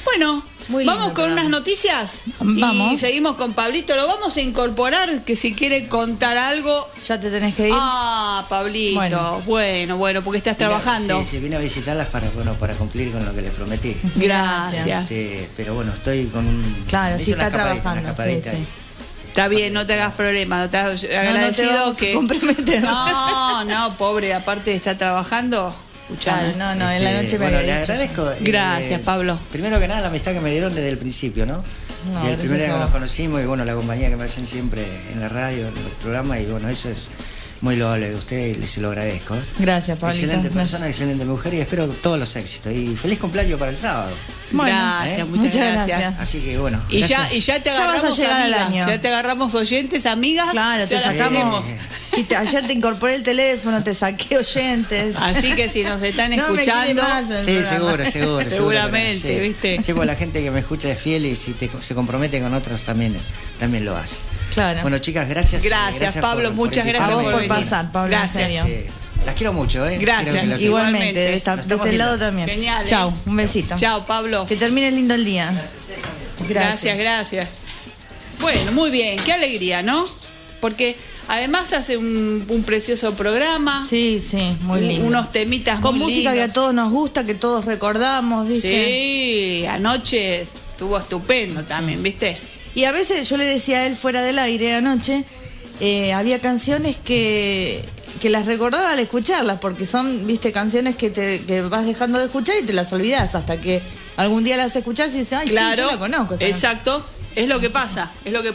B: Bueno,
A: Muy lindo
B: vamos
A: el
B: con
A: programa.
B: unas noticias.
A: Vamos.
B: Y seguimos con Pablito. Lo vamos a incorporar, que si quiere contar algo.
A: Ya te tenés que ir.
B: Ah, Pablito. Bueno, porque estás trabajando.
F: Sí, vine a visitarlas para cumplir con lo que les prometí.
B: Gracias.
F: Pero bueno, estoy con un...
A: Claro,
F: hice
A: sí,
F: una
A: está
F: escapadita,
A: trabajando,
F: una escapadita
A: sí,
F: ahí.
B: Está bien, no te hagas problema, no te hagas agradecido
A: vamos a
B: que.
A: comprometer.
B: No, pobre, aparte de estar trabajando, escuchame.
A: Claro, no, en la noche me
F: bueno,
A: había
F: le
A: dicho.
F: agradezco.
B: Gracias, Pablo.
F: Primero que nada, la amistad que me dieron desde el principio, ¿no?
A: No,
F: y el primer día
A: gracias
F: que
A: a
F: nos
A: vos.
F: conocimos, y bueno, la compañía que me hacen siempre en la radio, en los programas, y bueno, eso es muy loable de usted y se lo agradezco.
A: Gracias, Pablito.
F: Excelente persona, excelente mujer, y espero todos los éxitos. Y feliz cumpleaños para el sábado.
A: Bueno,
B: Gracias, muchas
A: muchas
B: gracias.
A: gracias.
F: Así que bueno.
B: Y
F: gracias.
B: ya te
A: Ya vas a
B: agarramos
A: llegar al
B: amigas,
A: año.
B: ya te agarramos oyentes, amigas.
A: Claro,
B: ya
A: te
B: las
A: sacamos.
B: tenemos.
A: Ayer te incorporé el teléfono, te saqué oyentes.
B: Así que si nos están
A: No me quiere
B: escuchando,
A: más en el
F: Sí,
A: programa.
F: seguro.
B: Seguramente,
F: sí.
B: ¿viste?
F: Sí, pues la gente que me escucha es fiel y si se compromete con otras también lo hace.
A: Claro.
F: Bueno, chicas, gracias.
B: Gracias, Pablo, muchas
A: A
B: gracias
A: vos
B: por
A: por
B: venir.
A: pasar, Pablo,
B: Gracias.
A: en serio.
F: Las quiero mucho, ¿eh?
B: Gracias,
F: Quiero que lo sepan.
A: Igualmente,
B: Igualmente.
A: de
F: Nos
A: este
F: estamos viendo.
A: lado también.
B: Genial, ¿eh?
A: Chau, un besito.
B: Chao, Pablo.
A: Que termine lindo el día.
B: Gracias. Bueno, muy bien, qué alegría, ¿no? Porque además hace un precioso programa.
A: Sí, muy lindo.
B: Unos temitas
A: Con
B: muy
A: música que a
B: lindos.
A: todos nos gusta, que todos recordamos, ¿viste?
B: Sí, anoche estuvo estupendo también, ¿viste?
A: Y a veces yo le decía a él fuera del aire anoche, había canciones que las recordaba al escucharlas, porque son, viste, canciones que vas dejando de escuchar y te las olvidás hasta que algún día las escuchás y dices, ay,
B: Claro,
A: sí, yo la conozco. esa
B: exacto, es lo que pasa.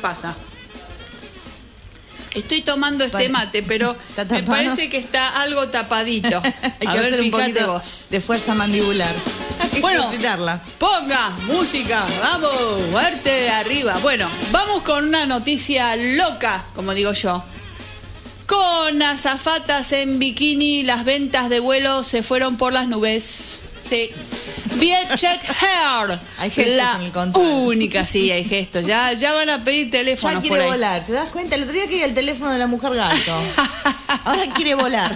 B: Estoy tomando este mate, pero
A: ¿Está
B: me
A: tapado?
B: parece que está algo tapadito.
A: Hay
B: A
A: que
B: ver,
A: hacer un
B: fíjate
A: poquito
B: vos.
A: de fuerza mandibular. Hay que
B: Bueno,
A: ejercitarla.
B: ponga música, vamos, fuerte de arriba. Bueno, vamos con una noticia loca, como digo yo. Con azafatas en bikini, las ventas de vuelos se fueron por las nubes. Sí. Vietjet Air,
A: Hay gestos
B: la
A: en el control.
B: única, sí, hay gestos. Ya van a pedir
A: Ya
B: teléfonos por
A: quiere
B: ahí.
A: volar, ¿te das cuenta? El otro día quería el teléfono de la mujer gato. Ahora quiere volar.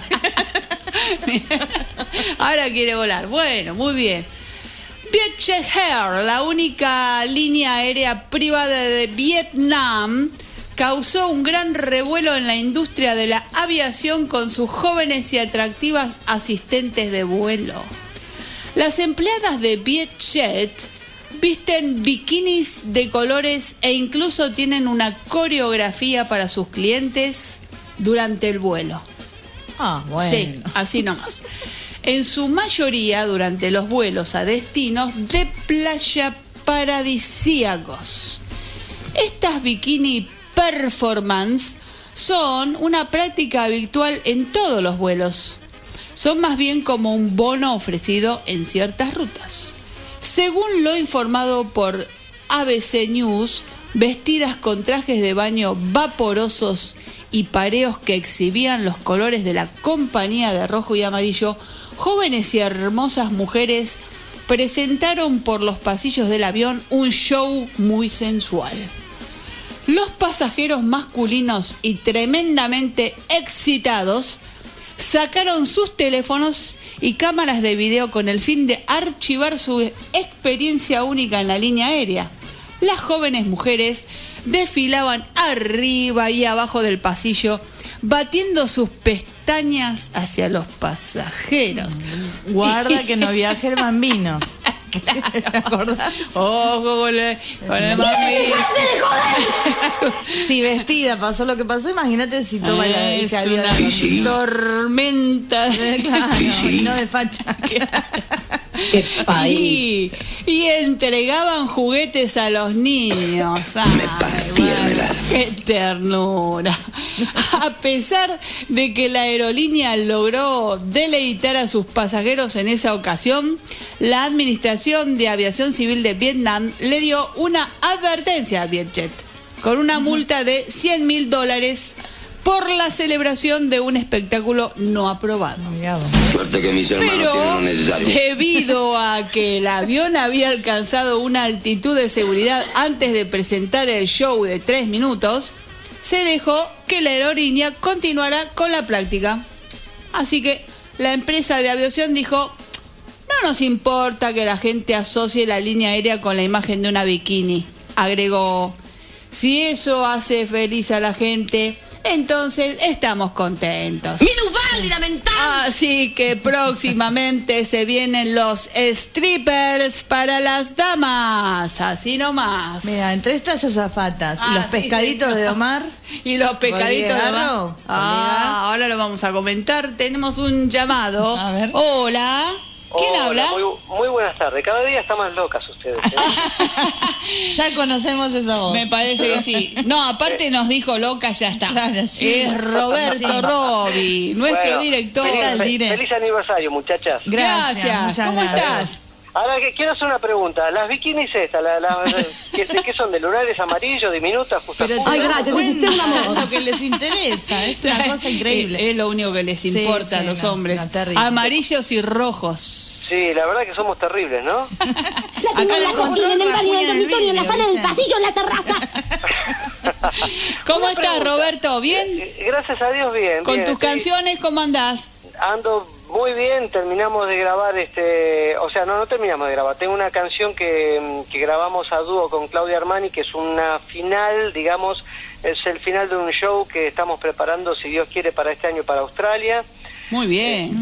B: Ahora quiere volar. Bueno, muy bien. Vietjet Air, la única línea aérea privada de Vietnam, causó un gran revuelo en la industria de la aviación con sus jóvenes y atractivas asistentes de vuelo. Las empleadas de Vietjet visten bikinis de colores e incluso tienen una coreografía para sus clientes durante el vuelo.
A: Ah, bueno.
B: Sí, así nomás. En su mayoría durante los vuelos a destinos de playa paradisíacos. Estas bikini performance son una práctica habitual en todos los vuelos. Son más bien como un bono ofrecido en ciertas rutas. Según lo informado por ABC News, vestidas con trajes de baño vaporosos y pareos que exhibían los colores de la compañía de rojo y amarillo, jóvenes y hermosas mujeres presentaron por los pasillos del avión un show muy sensual. Los pasajeros masculinos y tremendamente excitados sacaron sus teléfonos y cámaras de video con el fin de archivar su experiencia única en la línea aérea. Las jóvenes mujeres desfilaban arriba y abajo del pasillo, batiendo sus pestañas hacia los pasajeros.
A: Guarda que no viaje el bambino. ¿Te acordás?
B: Ojo con el mami.
A: Si vestida pasó lo que pasó, imagínate si toma
B: Es
A: ese avión.
B: una tormenta.
A: Claro, y no de facha.
C: ¡Qué país!
B: Y entregaban juguetes a los niños. Ay, bueno, ¡qué ternura! A pesar de que la aerolínea logró deleitar a sus pasajeros en esa ocasión, la Administración de Aviación Civil de Vietnam le dio una advertencia a Vietjet con una multa de $100.000 por la celebración de un espectáculo no aprobado.
G: Suerte que mis hermanos tienen
B: Pero
G: lo necesario.
B: debido a que el avión había alcanzado una altitud de seguridad antes de presentar el show de 3 minutos, se dejó que la aerolínea continuara con la práctica. Así que la empresa de aviación dijo, no no nos importa que la gente asocie la línea aérea con la imagen de una bikini, agregó. Si eso hace feliz a la gente, entonces estamos contentos.
H: ¡Minusválida mental!
B: Así que próximamente se vienen los strippers para las damas. Así nomás.
A: Mira, entre estas azafatas y los
B: sí,
A: pescaditos
B: sí.
A: de Omar.
B: Y los pescaditos de
A: Rodríguez
B: Omar.
A: Garro.
B: Ahora lo vamos a comentar. Tenemos un llamado.
A: A ver.
B: Hola. ¿Quién
I: Hola,
B: habla?
I: Muy buenas tardes. Cada día están más locas ustedes.
A: Ya conocemos esa voz.
B: Me parece que sí. No, aparte nos dijo loca, ya está.
A: Claro, sí.
B: Es Roberto
A: Sí.
B: Robi, nuestro
I: Bueno,
B: director.
A: ¿Qué tal, Dire?
I: Feliz aniversario, muchachas.
A: Gracias, muchas
B: ¿Cómo
A: gracias.
B: estás?
I: Ahora que quiero hacer una pregunta. Las bikinis estas, ¿qué son? ¿De lunares amarillos, diminutas, justas?
A: Pero
H: Ay,
A: te das
H: gracias,
A: cuenta,
H: usted es un amor.
A: es lo que les interesa, es una cosa increíble.
B: Es lo único que les
A: Sí,
B: importa a
A: sí,
B: los
A: no,
B: hombres.
A: no, terrible.
B: Amarillos y rojos.
I: Sí, la verdad que somos terribles, ¿no?
H: La tengo
A: Acá
H: en
A: la
H: la
A: encontró
H: cocina, en el baño, en el
A: Rajuela en el
H: dormitorio, en la
A: vídeo,
H: sala, en el
A: ¿viste?
H: pasillo, en la terraza.
B: ¿Cómo
I: Una
B: estás,
I: pregunta.
B: Roberto? ¿Bien?
I: Gracias a Dios, bien.
B: ¿Con
I: bien,
B: tus
I: estoy-
B: canciones cómo andás?
I: Ando muy bien, terminamos de grabar o sea, no terminamos de grabar. Tengo una canción que grabamos a dúo con Claudia Armani, que es una final, digamos, es el final de un show que estamos preparando, si Dios quiere, para este año para Australia.
B: Muy bien.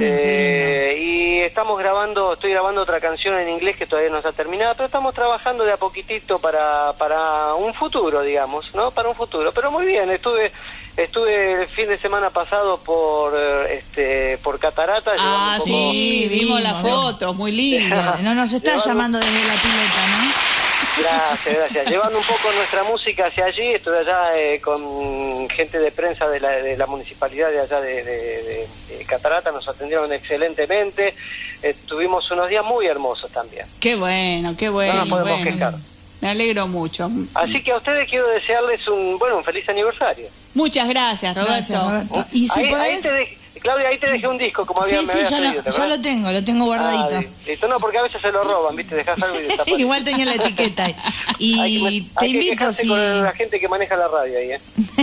I: Y estoy grabando otra canción en inglés que todavía no está terminada, pero estamos trabajando de a poquitito para un futuro, digamos, ¿no? Para un futuro. Pero muy bien, estuve el fin de semana pasado por Cataratas.
B: Ah,
I: llevando un poco-
B: sí, vimos la
A: vimos,
B: foto, muy lindo.
A: No nos está
I: Llevando-
A: llamando desde la pileta, ¿no?
I: Gracias. Llevando un poco nuestra música hacia allí, estuve allá con gente de prensa de la municipalidad de allá de Catarata, nos atendieron excelentemente, tuvimos unos días muy hermosos también.
B: Qué bueno, qué bueno.
I: No nos podemos
B: bueno.
I: quejar.
B: Me alegro mucho.
I: Así que a ustedes quiero desearles un feliz aniversario.
B: Muchas gracias, Roberto.
A: Gracias, Roberto. Y si podés...
I: Claudia, ahí te dejé un disco, como
A: Sí,
I: me
A: sí,
I: habías
A: ya
I: pedido, ¿te
A: lo
I: acuerdas?
A: tengo guardadito.
I: Listo, no, porque a veces se lo roban, ¿viste? Dejás algo y desaparece.
A: Igual tenía la etiqueta ahí. Y
I: Hay
A: te
I: que
A: invito,
I: quejarse
A: si...
I: con la gente que maneja la radio ahí, ¿eh?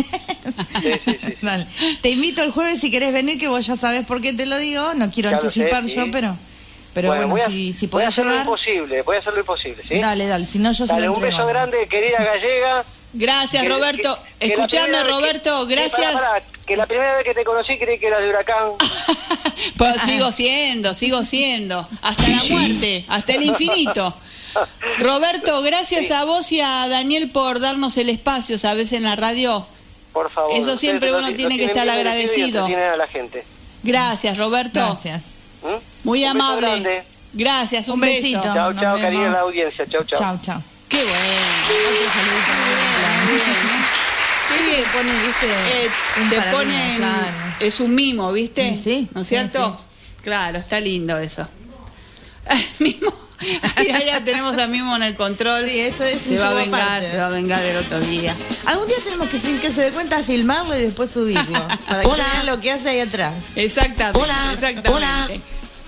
I: Sí.
A: Dale. Te invito el jueves si querés venir, que vos ya sabés por qué te lo digo. No quiero
I: Ya lo
A: anticipar
I: sé,
A: yo,
I: sí.
A: pero bueno,
I: voy a
A: si
I: voy a
A: podés
I: hacer
A: llegar,
I: voy a hacer lo imposible, ¿sí?
A: dale, si no yo se
I: Dale,
A: lo
I: un
A: entrego.
I: beso grande, querida gallega.
B: Gracias,
I: Que-
B: Roberto.
I: que la
B: Escuchame,
I: primera vez
B: Roberto,
I: que-
B: gracias.
I: pará, que la primera vez que te conocí creí que eras de Huracán.
B: Pues sigo siendo. Hasta la muerte, hasta el infinito. Roberto, gracias
I: Sí.
B: a vos y a Daniel por darnos el espacio, ¿sabes? En la radio.
I: Por favor.
B: Eso siempre
I: ustedes
B: uno
I: lo
B: tiene que
I: tienen
B: estar
I: bien merecido y
B: agradecido.
I: entretienen a la gente.
B: Gracias, Roberto.
A: Gracias.
I: ¿Mm?
B: Muy
I: Un beso
B: amable.
I: grande.
B: Gracias, un
A: Un besito.
B: beso.
I: Chao,
A: Nos
I: chao, cariño a
A: vemos.
I: la audiencia. Chao.
A: Chao.
B: Qué bueno.
A: Otro saludito
B: Muy bien,
A: Qué bien pone, viste, un
B: te
A: parabienes,
B: ponen,
A: claro.
B: es un mimo, ¿viste?
A: Sí,
B: ¿No es
A: sí,
B: cierto?
A: sí.
B: Claro, está lindo eso. Mimo, y ahí ya tenemos a Mimo en el control.
A: Sí, eso es
B: se
A: un
B: va a
A: show
B: vengar,
A: aparte.
B: se va a vengar el otro día.
A: Algún día tenemos que, sin que se dé cuenta, filmarlo y después subirlo. Para que
H: Hola.
A: vean lo que hace ahí atrás.
B: Exactamente.
H: Hola,
B: exactamente.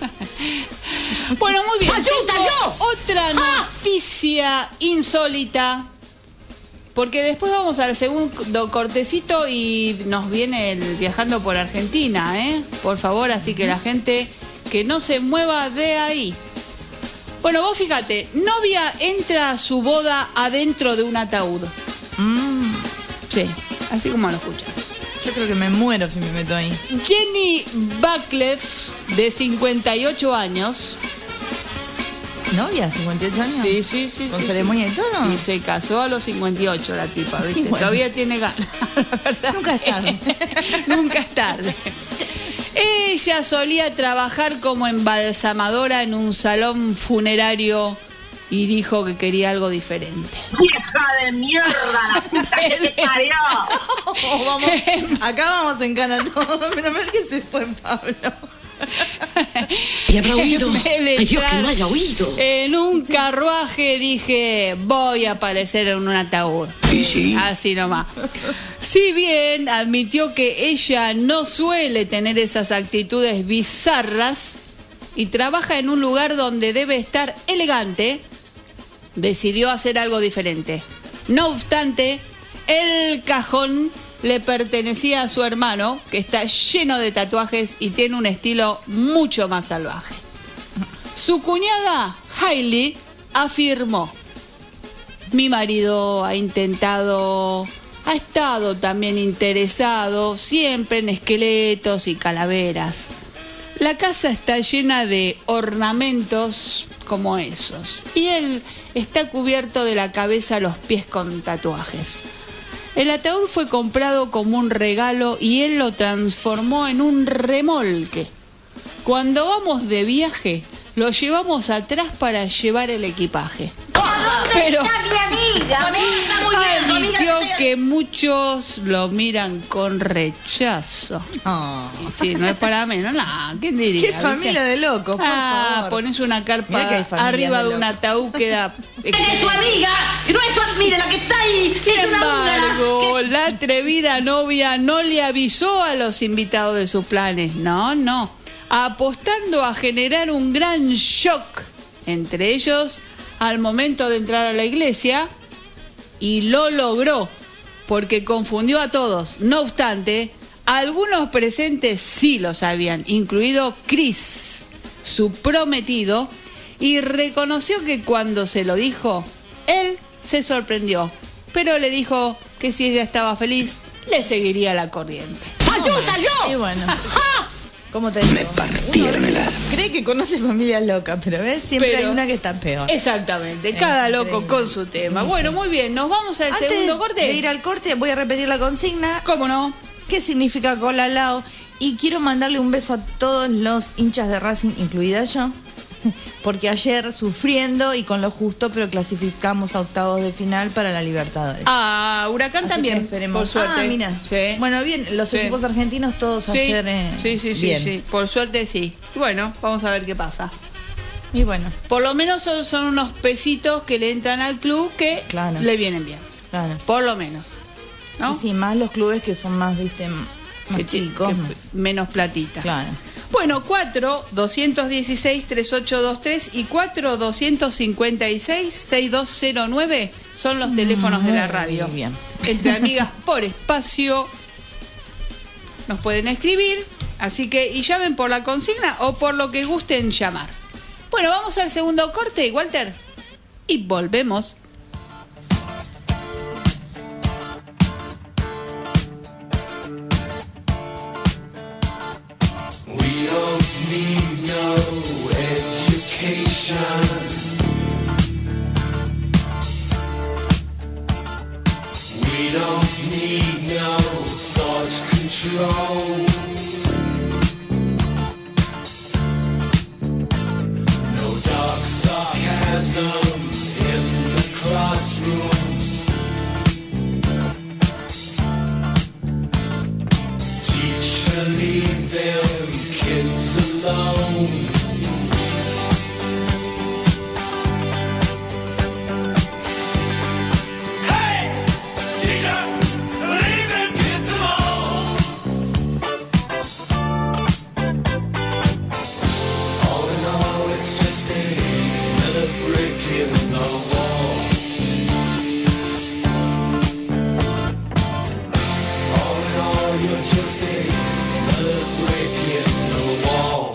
B: Bueno, muy bien.
H: ¡Ayuda,
B: Tengo
H: yo!
B: otra noticia insólita. Porque después vamos al segundo cortecito y nos viene el viajando por Argentina, ¿eh? Por favor, así que la gente que no se mueva de ahí. Bueno, vos fíjate, novia entra a su boda adentro de un ataúd. Sí, así como lo escuchas.
A: Yo creo que me muero si me meto ahí.
B: Jenny Buckleff, de 58 años.
A: ¿Novia? ¿58 años?
B: Sí.
A: ¿Con
B: sí,
A: ceremonia
B: sí.
A: y todo?
B: Y se casó a los 58 la tipa, ¿viste?
A: Bueno.
B: Todavía tiene ganas. la verdad
A: Nunca es
B: que-
A: tarde.
B: Nunca es tarde. Ella solía trabajar como embalsamadora en un salón funerario y dijo que quería algo diferente.
H: ¡Hija de mierda! ¡La puta que te parió!
A: Vamos, acá vamos en cana todos. Menos mal que se fue Pablo.
H: ¿Y habrá oído?
B: En vez de
H: ¡Ay, Dios, que
B: estar
H: no haya oído!
B: En un carruaje dije, voy a aparecer en un ataúd. Así nomás. Si bien admitió que ella no suele tener esas actitudes bizarras y trabaja en un lugar donde debe estar elegante, decidió hacer algo diferente. No obstante, el cajón le pertenecía a su hermano, que está lleno de tatuajes y tiene un estilo mucho más salvaje. Su cuñada, Hailey, afirmó: mi marido ha estado también interesado siempre en esqueletos y calaveras. La casa está llena de ornamentos como esos, y él está cubierto de la cabeza a los pies con tatuajes. El ataúd fue comprado como un regalo y él lo transformó en un remolque. Cuando vamos de viaje, lo llevamos atrás para llevar el equipaje. Pero admitió que muchos lo miran con rechazo.
A: Oh.
B: Y sí, no es para menos, no, ¿quién diría?
A: Qué familia de locos, por favor.
B: Pones una
A: Mirá que hay
B: carpa
A: familias
B: arriba
A: de
B: de un
A: locos.
B: ataúd, queda
H: Es
B: excelente.
H: tu amiga, no es tu mire la que está ahí.
B: Sin
H: es una
B: embargo,
H: húngara.
B: la atrevida novia no le avisó a los invitados de sus planes, no, apostando a generar un gran shock entre ellos al momento de entrar a la iglesia, y lo logró porque confundió a todos. No obstante, algunos presentes sí lo sabían, incluido Chris, su prometido, y reconoció que cuando se lo dijo, él se sorprendió, pero le dijo que si ella estaba feliz, le seguiría la corriente.
A: Y bueno. ¿Cómo te digo?
G: Me partieron el alma.
A: Cree que conoce familias locas, pero ves, siempre
B: Pero-
A: hay una que está peor.
B: Exactamente, cada loco
A: increíble.
B: con su tema. Bueno, muy bien, nos vamos al
A: Antes
B: segundo corte.
A: de ir al corte, voy a repetir la consigna.
B: ¿Cómo no?
A: ¿Qué significa cola lao? Y quiero mandarle un beso a todos los hinchas de Racing, incluida yo, porque ayer sufriendo y con lo justo, pero clasificamos a octavos de final para la Libertadores.
B: Ah, Huracán
A: Así que
B: también,
A: esperemos.
B: por suerte.
A: Ah, mira.
B: Sí.
A: Bueno, bien, los
B: Sí.
A: equipos argentinos todos
B: Sí,
A: ayer.
B: sí,
A: bien.
B: por suerte sí. Bueno, vamos a ver qué pasa.
A: Y bueno,
B: Por lo menos son unos pesitos que le entran al club que
A: Claro.
B: le vienen bien.
A: claro.
B: Por lo menos. ¿No?
A: Y sí, más los clubes que son más, viste, más
B: Que-
A: chicos.
B: que-
A: más-
B: menos platita.
A: Claro.
B: Bueno, 4-216-3823 y 4-256-6209 son los teléfonos de la radio.
A: Muy bien.
B: Entre amigas por espacio nos pueden escribir, así que y llamen por la consigna o por lo que gusten llamar. Bueno, vamos al segundo corte, Walter, y volvemos.
D: We don't need no education. We don't need no thought control. No dark sarcasm in the classroom. Teacher, leave them kids alone. Hey, teacher, leave them kids alone. All in all, it's just another brick in the wall. All in all, you're just another brick in the wall.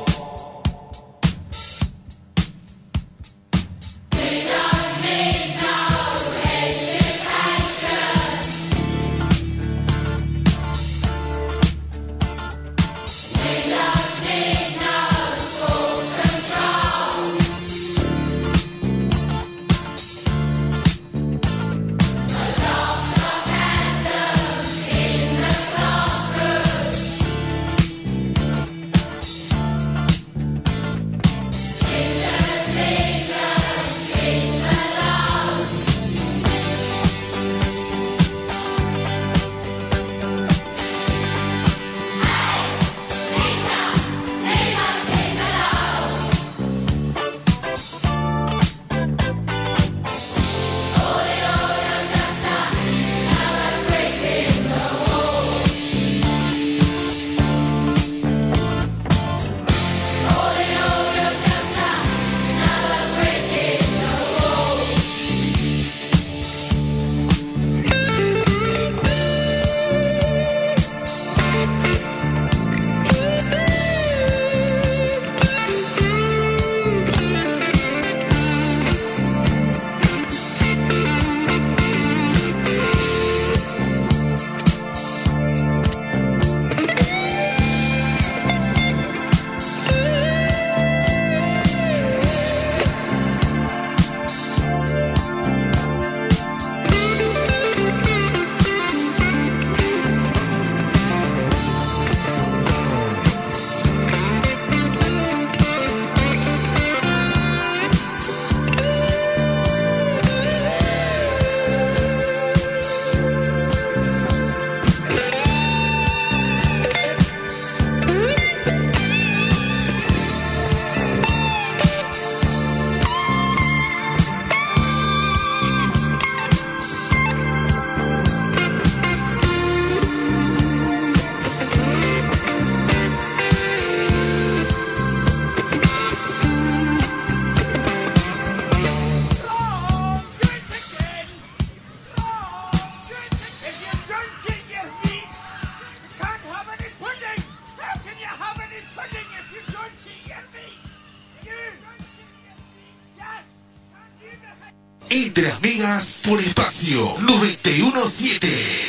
E: Entre Amigas por Espacio 917.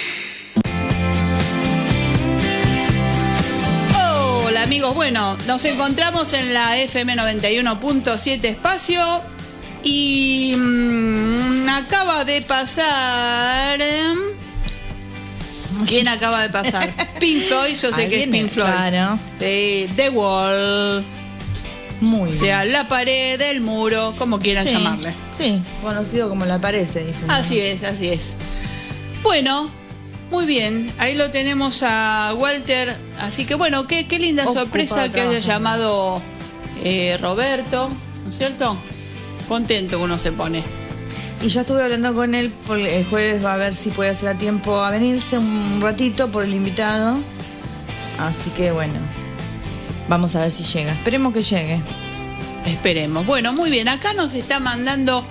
B: Hola amigos, bueno, nos encontramos en la FM 91.7 Espacio y acaba de pasar... ¿Quién acaba de pasar? Pink Floyd, yo sé que es Pink Floyd.
A: Claro.
B: Sí, The Wall.
A: Muy
B: O sea, la pared, el muro, como quieran
A: Sí,
B: llamarle.
A: Sí, conocido como La Pared, se dice.
B: Así es, así es. Bueno, muy bien, ahí lo tenemos a Walter. Así que bueno, qué linda
A: Ocupado
B: sorpresa que haya
A: trabajando.
B: llamado Roberto, ¿no es cierto? Contento que uno se pone.
A: Y ya estuve hablando con él, el jueves va a ver si puede hacer a tiempo a venirse un ratito por el invitado. Así que bueno, vamos a ver si llega. Esperemos que llegue.
B: Esperemos. Bueno, muy bien, acá nos está mandando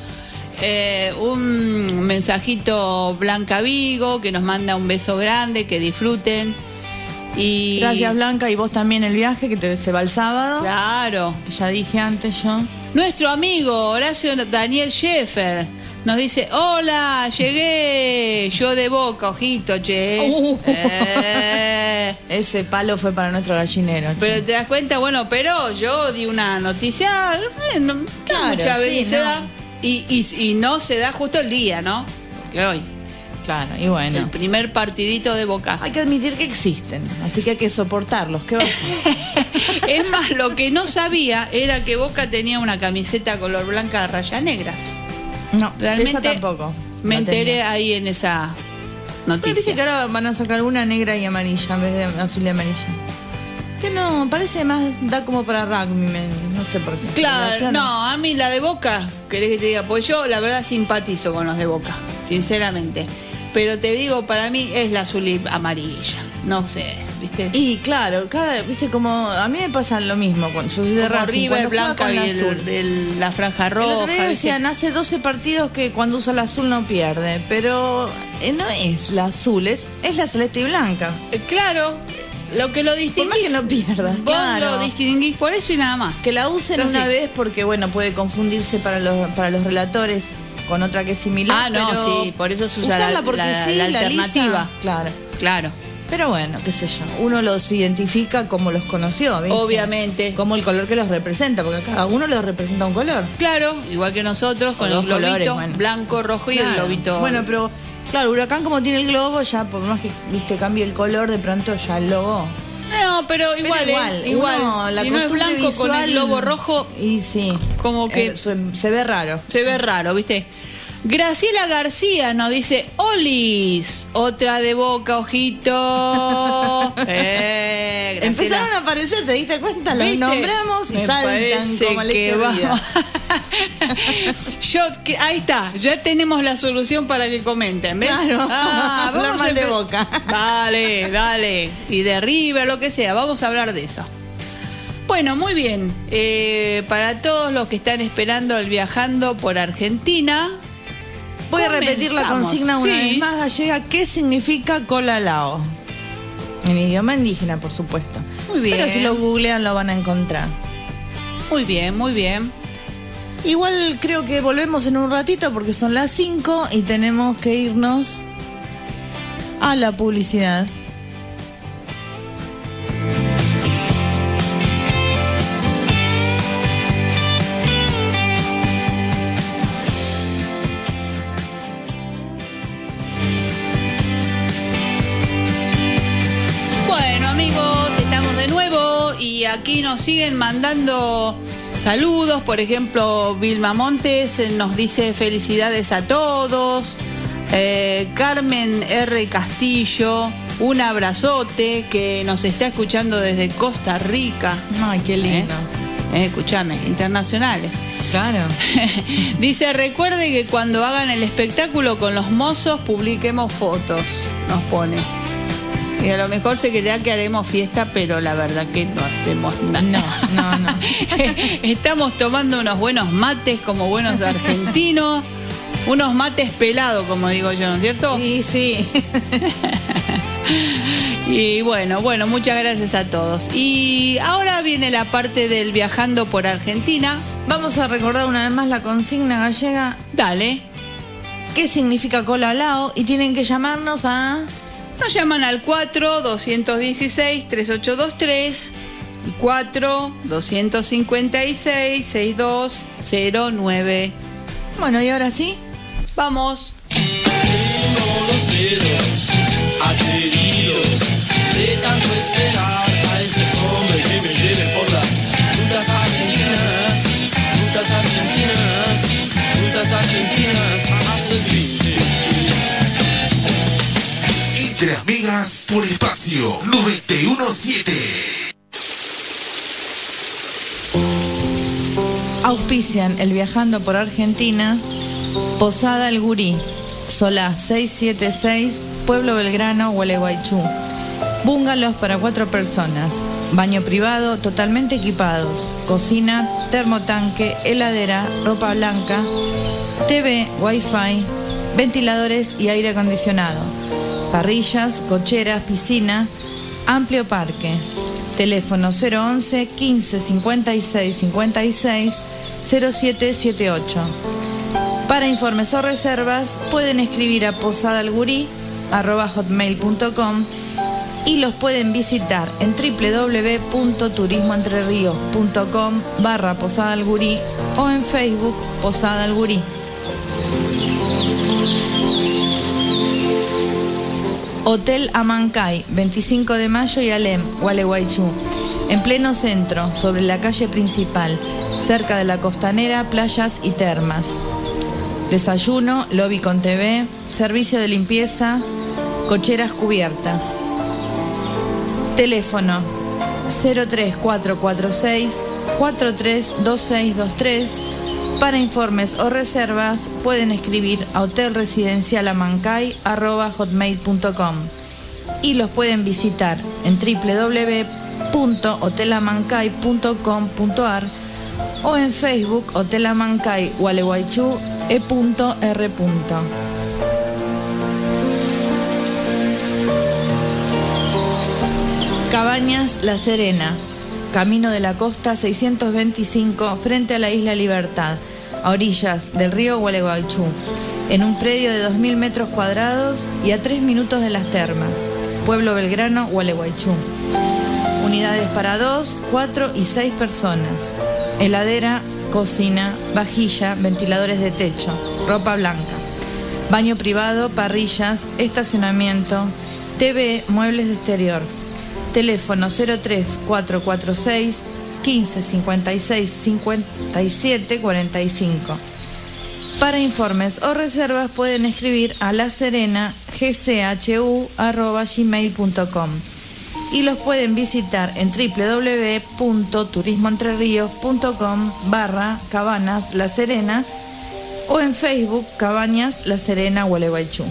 B: un mensajito Blanca Vigo, que nos manda un beso grande, que disfruten. Y
A: Gracias Blanca, y vos también el viaje que se va el sábado.
B: claro.
A: Que ya dije antes yo.
B: Nuestro amigo Horacio Daniel Scheffer nos dice: hola, llegué, yo de Boca, ojito, che.
A: Ese palo fue para nuestro gallinero. che.
B: Pero te das cuenta, bueno, pero yo di una noticia,
A: Claro,
B: muchas
A: sí,
B: veces se
A: no.
B: da, y no se da justo el día, ¿no? Porque hoy,
A: Claro, y
B: el
A: bueno.
B: primer partidito de Boca.
A: Hay que admitir que existen, así que hay que soportarlos. ¿Qué va a hacer?
B: Es más, lo que no sabía era que Boca tenía una camiseta color blanca de rayas negras.
A: No,
B: Realmente
A: esa tampoco.
B: Me
A: la
B: enteré
A: tenía.
B: ahí en esa
A: Pero dice
B: noticia.
A: que ahora van a sacar una negra y amarilla en vez de azul y amarilla. Que no, parece más, da como para rugby, no sé por qué.
B: Claro,
A: Relación-
B: no, a mí la de Boca, querés que te diga, pues yo la verdad simpatizo con los de Boca, sinceramente. Pero te digo, para mí es la azul y amarilla, no sé, ¿viste?
A: Y claro, viste, como a mí me pasa lo mismo. Yo soy de
B: Como
A: Racing,
B: River,
A: cuando juega
B: blanca
A: con
B: y
A: la azul.
B: la franja roja.
A: El otro día
B: ¿viste?
A: decían, hace 12 partidos que cuando usa el azul no pierde, pero no es la azul, es la celeste y blanca.
B: Claro, lo que lo distinguís.
A: Por más que no pierdas,
B: Vos
A: claro.
B: lo distinguís por eso y nada más.
A: Que la usen
B: Eso
A: una
B: sí.
A: vez porque, bueno, puede confundirse para los relatores con otra que es similar.
B: Ah, no,
A: pero
B: sí, por eso se usa
A: usarla porque
B: la
A: sí,
B: alternativa.
A: lisa, claro.
B: Claro,
A: Pero bueno, qué sé yo, uno los identifica como los conoció, ¿viste?
B: obviamente.
A: Como el color que los representa, porque cada uno los representa un color.
B: Claro, igual que nosotros, con
A: O
B: el
A: dos
B: globito
A: colores, bueno.
B: blanco, rojo y el
A: Claro.
B: globito.
A: Bueno, pero claro, Huracán como tiene el globo, ya por más que viste cambie el color, de pronto ya el logo.
B: No, pero igual, igual.
A: uno, la
B: Si no es
A: costumbre
B: blanco con el
A: visual,
B: globo rojo,
A: y sí,
B: como que
A: se ve raro.
B: se ve raro, ¿viste? Graciela García nos dice: Olis, otra de Boca, ojito. Graciela.
A: Empezaron a aparecer, ¿te diste cuenta? Los
B: ¿Viste?
A: nombramos y
B: Me
A: saltan
B: parece
A: como leche
B: que
A: hervida.
B: vamos. Ahí está, ya tenemos la solución para que comenten, ¿ves?
A: Claro, hablar mal de
B: empe-
A: Boca.
B: Dale, dale. Y de River, lo que sea, vamos a hablar de eso. Bueno, muy bien. Para todos los que están esperando el viajando por Argentina,
A: Voy a repetir la
B: comenzamos.
A: consigna una
B: Sí.
A: vez más gallega. ¿Qué significa colalao? En idioma indígena, por supuesto.
B: Muy bien.
A: Pero si lo googlean lo van a encontrar.
B: Muy bien, muy bien.
A: Igual creo que volvemos en un ratito porque son las 5 y tenemos que irnos a la publicidad.
B: Bueno, amigos, estamos de nuevo y aquí nos siguen mandando saludos. Por ejemplo, Vilma Montes nos dice felicidades a todos. Carmen R. Castillo, un abrazote, que nos está escuchando desde Costa Rica.
A: Ay, qué lindo.
B: Escúchame, internacionales.
A: Claro.
B: Dice: recuerde que cuando hagan el espectáculo con los mozos, publiquemos fotos, nos pone. Y a lo mejor se creerá que haremos fiesta, pero la verdad que no hacemos nada.
A: No.
B: Estamos tomando unos buenos mates como buenos argentinos, unos mates pelados, como digo yo, ¿no es cierto?
A: Sí, sí.
B: Y bueno, muchas gracias a todos. Y ahora viene la parte del viajando por Argentina.
A: Vamos a recordar una vez más la consigna gallega.
B: Dale.
A: qué significa cola lao y tienen que llamarnos a...
B: Nos llaman al 4-216-3823 y 4-256-6209.
A: Bueno, y ahora sí,
B: vamos.
D: Los dedos adheridos de tanto esperar a ese hombre que me lleve por las rutas argentinas, rutas argentinas, rutas argentinas hasta el fin.
E: Entre amigas por espacio 917.
A: auspician el Viajando por Argentina, Posada El Gurí, Solá 676, Pueblo Belgrano, Gualeguaychú. Búngalos para 4 personas, baño privado totalmente equipados, cocina, termotanque, heladera, ropa blanca, TV, wifi, ventiladores y aire acondicionado, parrillas, cocheras, piscina, amplio parque. Teléfono 011 15 56 56 0778. Para informes o reservas pueden escribir a posadalgurí@hotmail.com y los pueden visitar en www.turismoentrerrios.com/Posada El Gurí o en Facebook Posada El Gurí. Hotel Amancay, 25 de Mayo y Alem, Gualeguaychú, en pleno centro, sobre la calle principal, cerca de la costanera, playas y termas. Desayuno, lobby con TV, servicio de limpieza, cocheras cubiertas. Teléfono 03446 432623. Para informes o reservas pueden escribir a hotelresidencialamancay@hotmail.com y los pueden visitar en www.hotelamancay.com.ar o en Facebook Hotel Amancay Gualeguaychú e.r. Cabañas La Serena, Camino de la Costa 625, frente a la Isla Libertad, a orillas del río Gualeguaychú, en un predio de 2.000 metros cuadrados y a 3 minutos de las termas, Pueblo Belgrano, Gualeguaychú. Unidades para 2, 4 y 6 personas. Heladera, cocina, vajilla, ventiladores de techo, ropa blanca, baño privado, parrillas, estacionamiento, TV, muebles de exterior. Teléfono 03446 15 56 57 45. Para informes o reservas pueden escribir a laserena.gchu@gmail.com y los pueden visitar en www.turismoentrerrios.com/Cabañas La Serena o en Facebook Cabañas La Serena Gualeguaychú.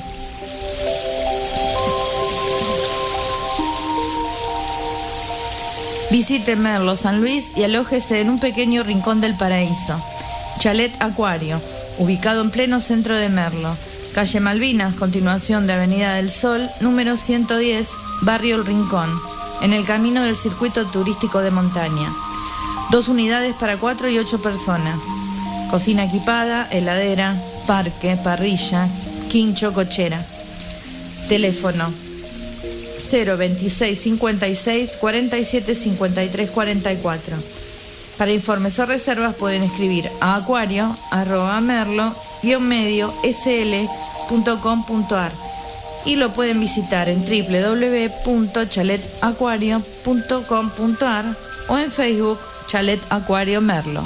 A: Visite Merlo San Luis y alójese en un pequeño rincón del paraíso. Chalet Acuario, ubicado en pleno centro de Merlo. Calle Malvinas, continuación de Avenida del Sol, número 110, Barrio El Rincón, en el camino del circuito turístico de montaña. 2 unidades para 4 y 8 personas. Cocina equipada, heladera, parque, parrilla, quincho, cochera. Teléfono 026 56 47 53 44. Para informes o reservas pueden escribir a acuario@merlo-sl.com.ar y lo pueden visitar en www.chaletacuario.com.ar o en Facebook Chalet Acuario Merlo.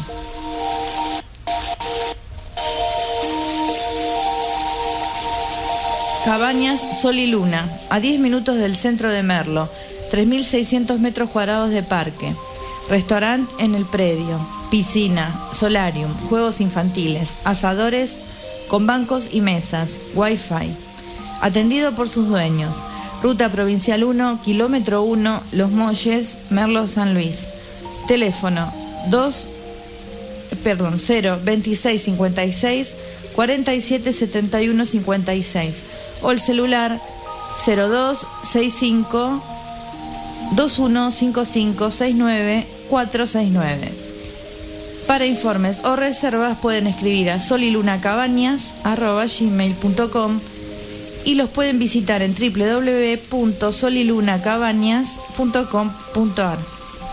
A: Cabañas Sol y Luna, a 10 minutos del centro de Merlo, 3.600 metros cuadrados de parque, restaurante en el predio, piscina, solarium, juegos infantiles, asadores con bancos y mesas, wifi, atendido por sus dueños. Ruta Provincial 1, kilómetro 1, Los Molles, Merlo San Luis. Teléfono 026 56 47 71 56 o el celular 02 65 21 55 69 469. Para informes o reservas pueden escribir a solilunacabañas@gmail.com y los pueden visitar en www.solilunacabañas.com.ar.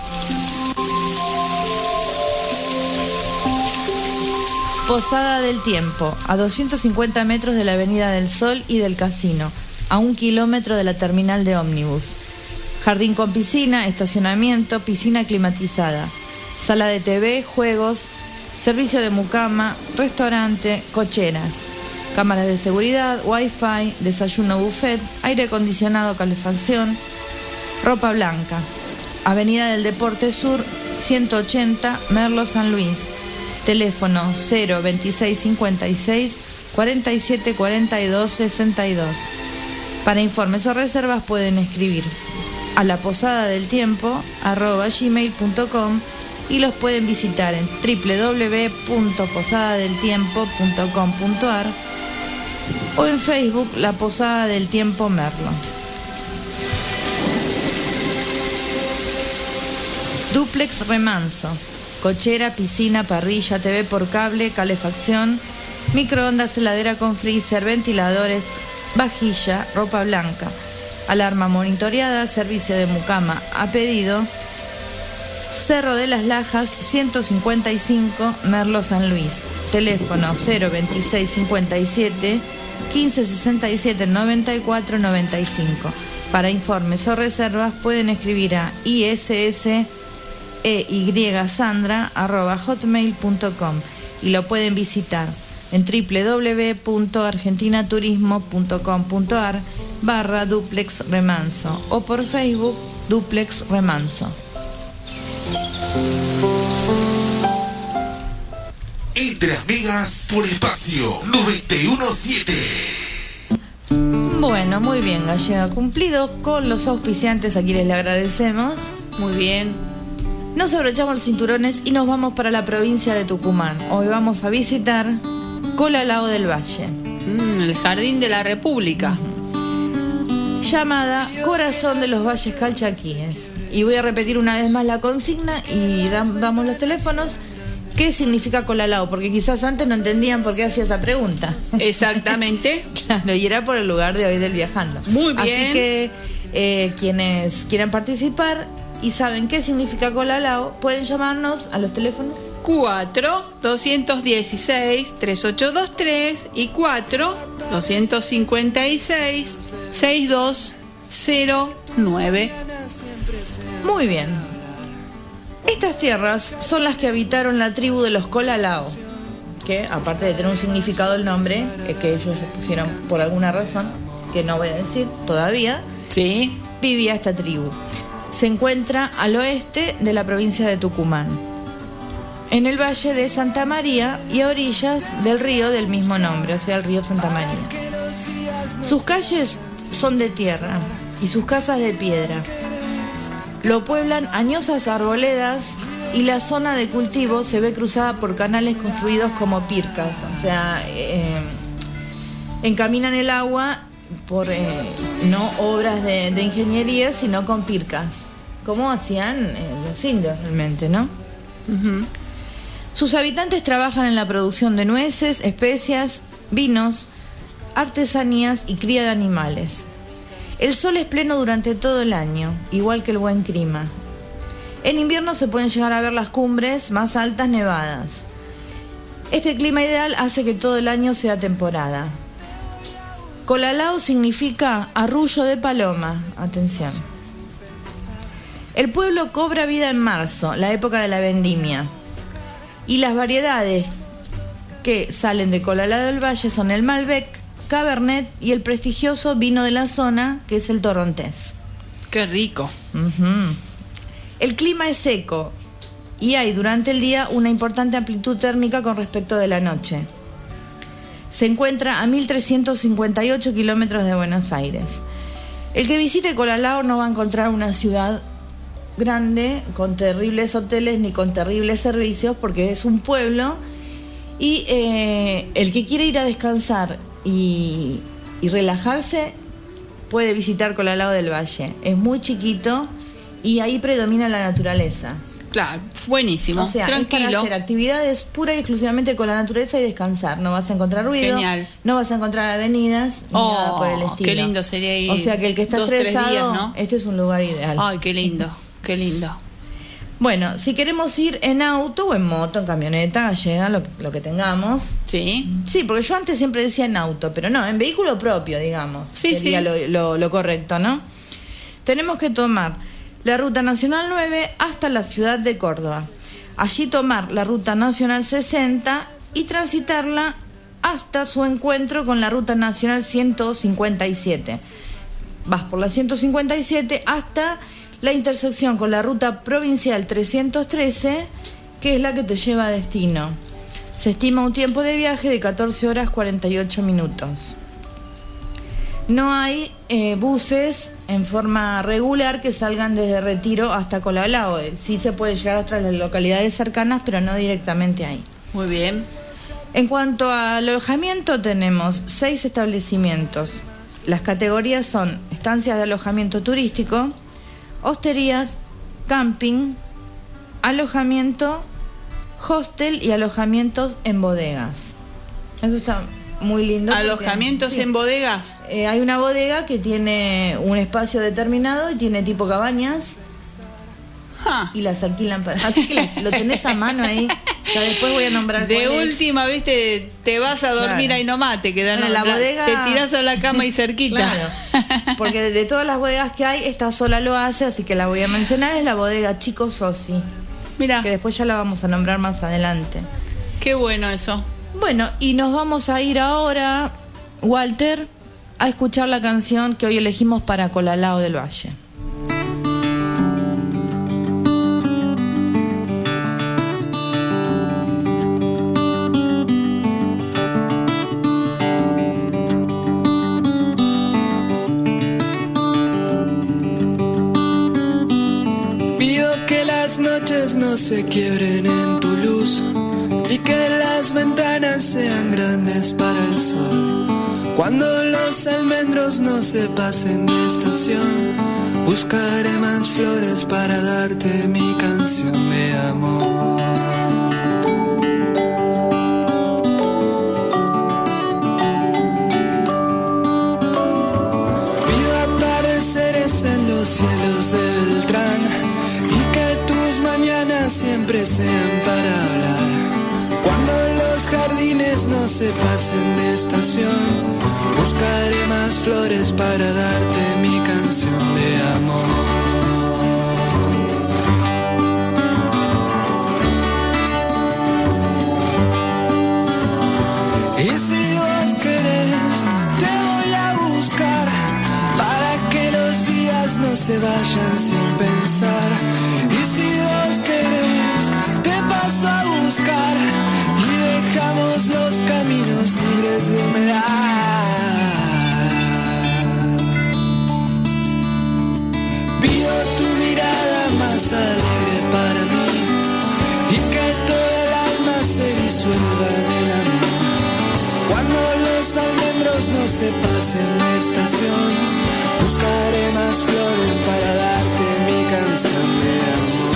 A: Posada del Tiempo, a 250 metros de la Avenida del Sol y del Casino, a 1 kilómetro de la terminal de ómnibus. Jardín con piscina, estacionamiento, piscina climatizada, sala de TV, juegos, servicio de mucama, restaurante, cocheras, cámaras de seguridad, wifi, desayuno buffet, aire acondicionado, calefacción, ropa blanca. Avenida del Deporte Sur, 180, Merlo, San Luis. Teléfono 02656 47 42 62. Para informes o reservas pueden escribir a la posada del tiempo @gmail.com y los pueden visitar en www.posadadeltiempo.com.ar o en Facebook La Posada del Tiempo Merlo. Duplex Remanso, cochera, piscina, parrilla, TV por cable, calefacción, microondas, heladera con freezer, ventiladores, vajilla, ropa blanca, alarma monitoreada, servicio de mucama a pedido. Cerro de las Lajas, 155, Merlo, San Luis. Teléfono 02657 1567 94 95. Para informes o reservas pueden escribir a isseyasandra@hotmail.com y lo pueden visitar en www.argentinaturismo.com.ar/Duplex Remanso o por Facebook Duplex Remanso.
E: Entre amigas por espacio 917.
A: Bueno, muy bien, Gallega, cumplido con los auspiciantes, a quienes le agradecemos.
B: Muy bien.
A: Nos abrochamos los cinturones y nos vamos para la provincia de Tucumán. Hoy vamos a visitar Colalao del Valle.
B: El Jardín de la República.
A: Llamada Corazón de los Valles Calchaquíes. Y voy a repetir una vez más la consigna y damos los teléfonos. ¿Qué significa Colalao? Porque quizás antes no entendían por qué hacía esa pregunta.
B: Exactamente.
A: Claro, y era por el lugar de hoy del Viajando.
B: Muy bien.
A: Así que quienes quieran participar y saben qué significa Colalao, pueden llamarnos a los teléfonos
B: 4-216-3823 y 4-256-6209.
A: Muy bien. Estas tierras son las que habitaron la tribu de los Colalao, que aparte de tener un significado el nombre, que ellos le pusieron por alguna razón, que no voy a decir todavía,
B: sí,
A: vivía esta tribu. Se encuentra al oeste de la provincia de Tucumán, en el valle de Santa María y a orillas del río del mismo nombre, o sea, el río Santa María. Sus calles son de tierra y sus casas de piedra. Lo pueblan añosas arboledas y la zona de cultivo se ve cruzada por canales construidos como pircas, o sea, encaminan el agua por no obras de ingeniería, sino con pircas, como hacían los indios realmente, ¿no?
B: Uh-huh.
A: Sus habitantes trabajan en la producción de nueces, especias, vinos, artesanías y cría de animales. El sol es pleno durante todo el año, igual que el buen clima. En invierno se pueden llegar a ver las cumbres más altas nevadas. Este clima ideal hace que todo el año sea temporada. Colalao significa arrullo de paloma. Atención. El pueblo cobra vida en marzo, la época de la vendimia. Y las variedades que salen de Colalao del Valle son el Malbec, Cabernet y el prestigioso vino de la zona, que es el Torrontés.
B: Qué rico.
A: Uh-huh. El clima es seco y hay durante el día una importante amplitud térmica con respecto de la noche. Se encuentra a 1.358 kilómetros de Buenos Aires. El que visite Colalao no va a encontrar una ciudad grande con terribles hoteles ni con terribles servicios, porque es un pueblo y el que quiere ir a descansar y relajarse puede visitar Colalao del Valle. Es muy chiquito y ahí predomina la naturaleza.
B: Claro, buenísimo.
A: O sea, es para
B: tranquilo.
A: hacer actividades pura y exclusivamente con la naturaleza y descansar. No vas a encontrar ruido,
B: Genial.
A: no vas a encontrar avenidas, ni nada por el estilo.
B: Qué lindo sería ir.
A: O sea que el que está
B: 2-3
A: estresado,
B: días, ¿no?
A: este es un lugar ideal.
B: Ay, qué lindo, qué lindo.
A: Bueno, si queremos ir en auto o en moto, en camioneta, gallega, lo que tengamos.
B: Sí.
A: Sí, porque yo antes siempre decía en auto, pero no, en vehículo propio, digamos.
B: Sí,
A: sería
B: sí.
A: lo correcto, ¿no? Tenemos que tomar la Ruta Nacional 9 hasta la ciudad de Córdoba. Allí tomar la Ruta Nacional 60 y transitarla hasta su encuentro con la Ruta Nacional 157. Vas por la 157 hasta la intersección con la Ruta Provincial 313, que es la que te lleva a destino. Se estima un tiempo de viaje de 14 horas 48 minutos. No hay buses en forma regular que salgan desde Retiro hasta Colablao. Sí se puede llegar hasta las localidades cercanas, pero no directamente ahí.
B: Muy bien.
A: En cuanto a alojamiento, tenemos 6 establecimientos. Las categorías son estancias de alojamiento turístico, hosterías, camping, alojamiento, hostel y alojamientos en bodegas. Eso está muy lindo.
B: ¿Alojamientos en bodegas?
A: Hay una bodega que tiene un espacio determinado y tiene tipo cabañas. Y las alquilan para... Así que lo tenés a mano ahí. Ya después voy a nombrar
B: de
A: cuál es.
B: última, viste, te vas a dormir
A: Claro.
B: ahí nomás, te quedan
A: Bueno, la bodega...
B: te tirás a la cama y cerquita.
A: Claro, porque de todas las bodegas que hay, esta sola lo hace, así que la voy a mencionar, es la bodega Chico Sosi.
B: Mira,
A: Que después ya la vamos a nombrar más adelante.
B: qué bueno eso.
A: Bueno, y nos vamos a ir ahora, Walter, a escuchar la canción que hoy elegimos para Colalao del Valle.
J: Pido que las noches no se quiebren en tu luz y que las ventanas sean grandes para el sol. Cuando los almendros no se pasen de estación, buscaré más flores para darte mi canción de amor. Pido atardeceres en los cielos de Beltrán y que tus mañanas siempre sean para hablar. Cuando los jardines no se pasen de estación, buscaré más flores para darte mi canción de amor. Y si vos querés, te voy a buscar para que los días no se vayan sin pensar. Y si vos querés, te paso a buscar y dejamos los caminos libres de humedad. Pido tu mirada más alegre para mí y que todo el alma se disuelva en el amor. Cuando los almendros no se pasen de estación, buscaré más flores para darte mi canción de amor.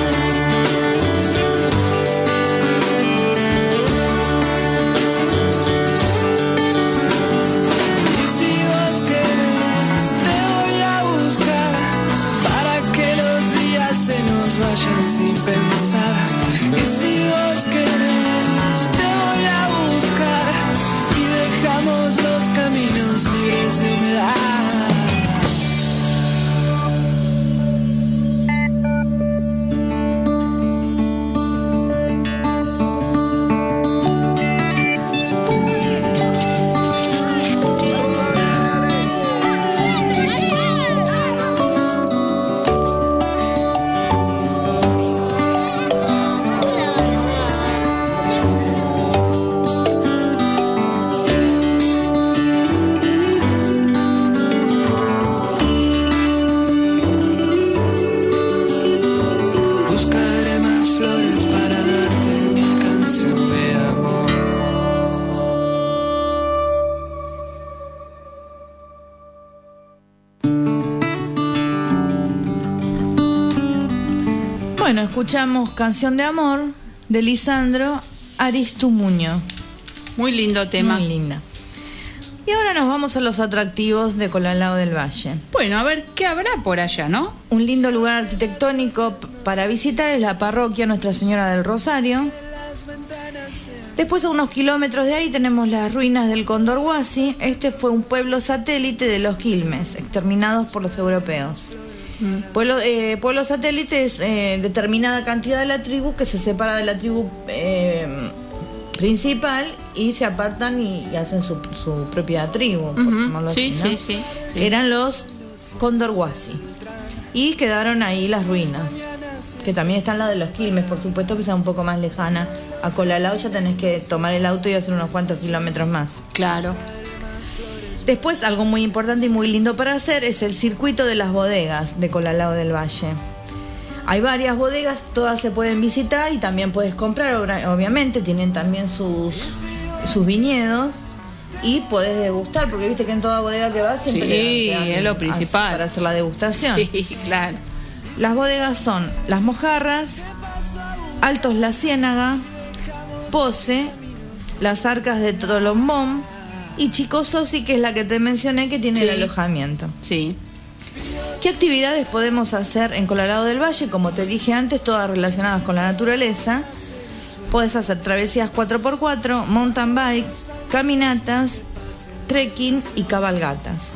J: Y si vos querés, te voy a buscar para que los días se nos vayan sin pensar. Y si vos querés, te voy a buscar y dejamos los caminos libres de humedad.
A: Bueno, escuchamos Canción de Amor de Lisandro Aristimuño.
B: Muy lindo tema.
A: Muy linda. Y ahora nos vamos a los atractivos de Colalao del Valle.
B: Bueno, a ver, ¿qué habrá por allá, no?
A: Un lindo lugar arquitectónico para visitar es la parroquia Nuestra Señora del Rosario. Después, a unos kilómetros de ahí, tenemos las ruinas del Cóndor Huasi. Este fue un pueblo satélite de los Quilmes, exterminados por los europeos. Pueblo satélite es determinada cantidad de la tribu que se separa de la tribu principal y se apartan y hacen su propia tribu, por llamarlo así, ¿no?
B: Sí.
A: Eran los Cóndor Huasi y quedaron ahí las ruinas, que también están las de los Quilmes, por supuesto, que sea un poco más lejana. A Colalao ya tenés que tomar el auto y hacer unos cuantos kilómetros más.
B: Claro.
A: Después, algo muy importante y muy lindo para hacer es el circuito de las bodegas de Colalao del Valle. Hay varias bodegas, todas se pueden visitar y también puedes comprar, obviamente, tienen también sus viñedos y podés degustar, porque viste que en toda bodega que vas siempre
B: sí,
A: te dan
B: es lo principal.
A: para hacer la degustación.
B: Sí, claro.
A: Las bodegas son Las Mojarras, Altos La Ciénaga, Pose, Las Arcas de Tolombón y Chico Sosi, que es la que te mencioné, que tiene el alojamiento.
B: Sí.
A: ¿Qué actividades podemos hacer en Colalao del Valle? Como te dije antes, todas relacionadas con la naturaleza. Podés hacer travesías 4x4, mountain bike, caminatas, trekking y cabalgatas.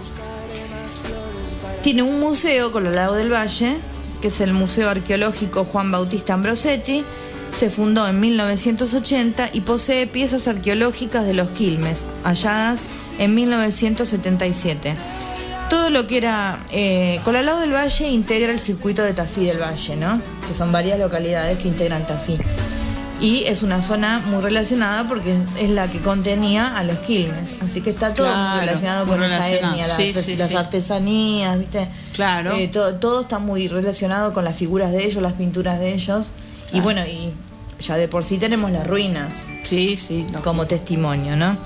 A: Tiene un museo, Colalao del Valle, que es el Museo Arqueológico Juan Bautista Ambrosetti. Se fundó en 1980 y posee piezas arqueológicas de los Quilmes, halladas en 1977. Todo lo que era Colalao del Valle integra el circuito de Tafí del Valle, ¿no? Que son varias localidades que integran Tafí. Y es una zona muy relacionada porque es la que contenía a los Quilmes. Así que está todo muy relacionado con esa etnia, las artesanías, ¿viste?
B: Claro.
A: Todo está muy relacionado con las figuras de ellos, las pinturas de ellos. Claro. Y bueno, y ya de por sí tenemos las ruinas.
B: Sí.
A: Como testimonio, ¿no?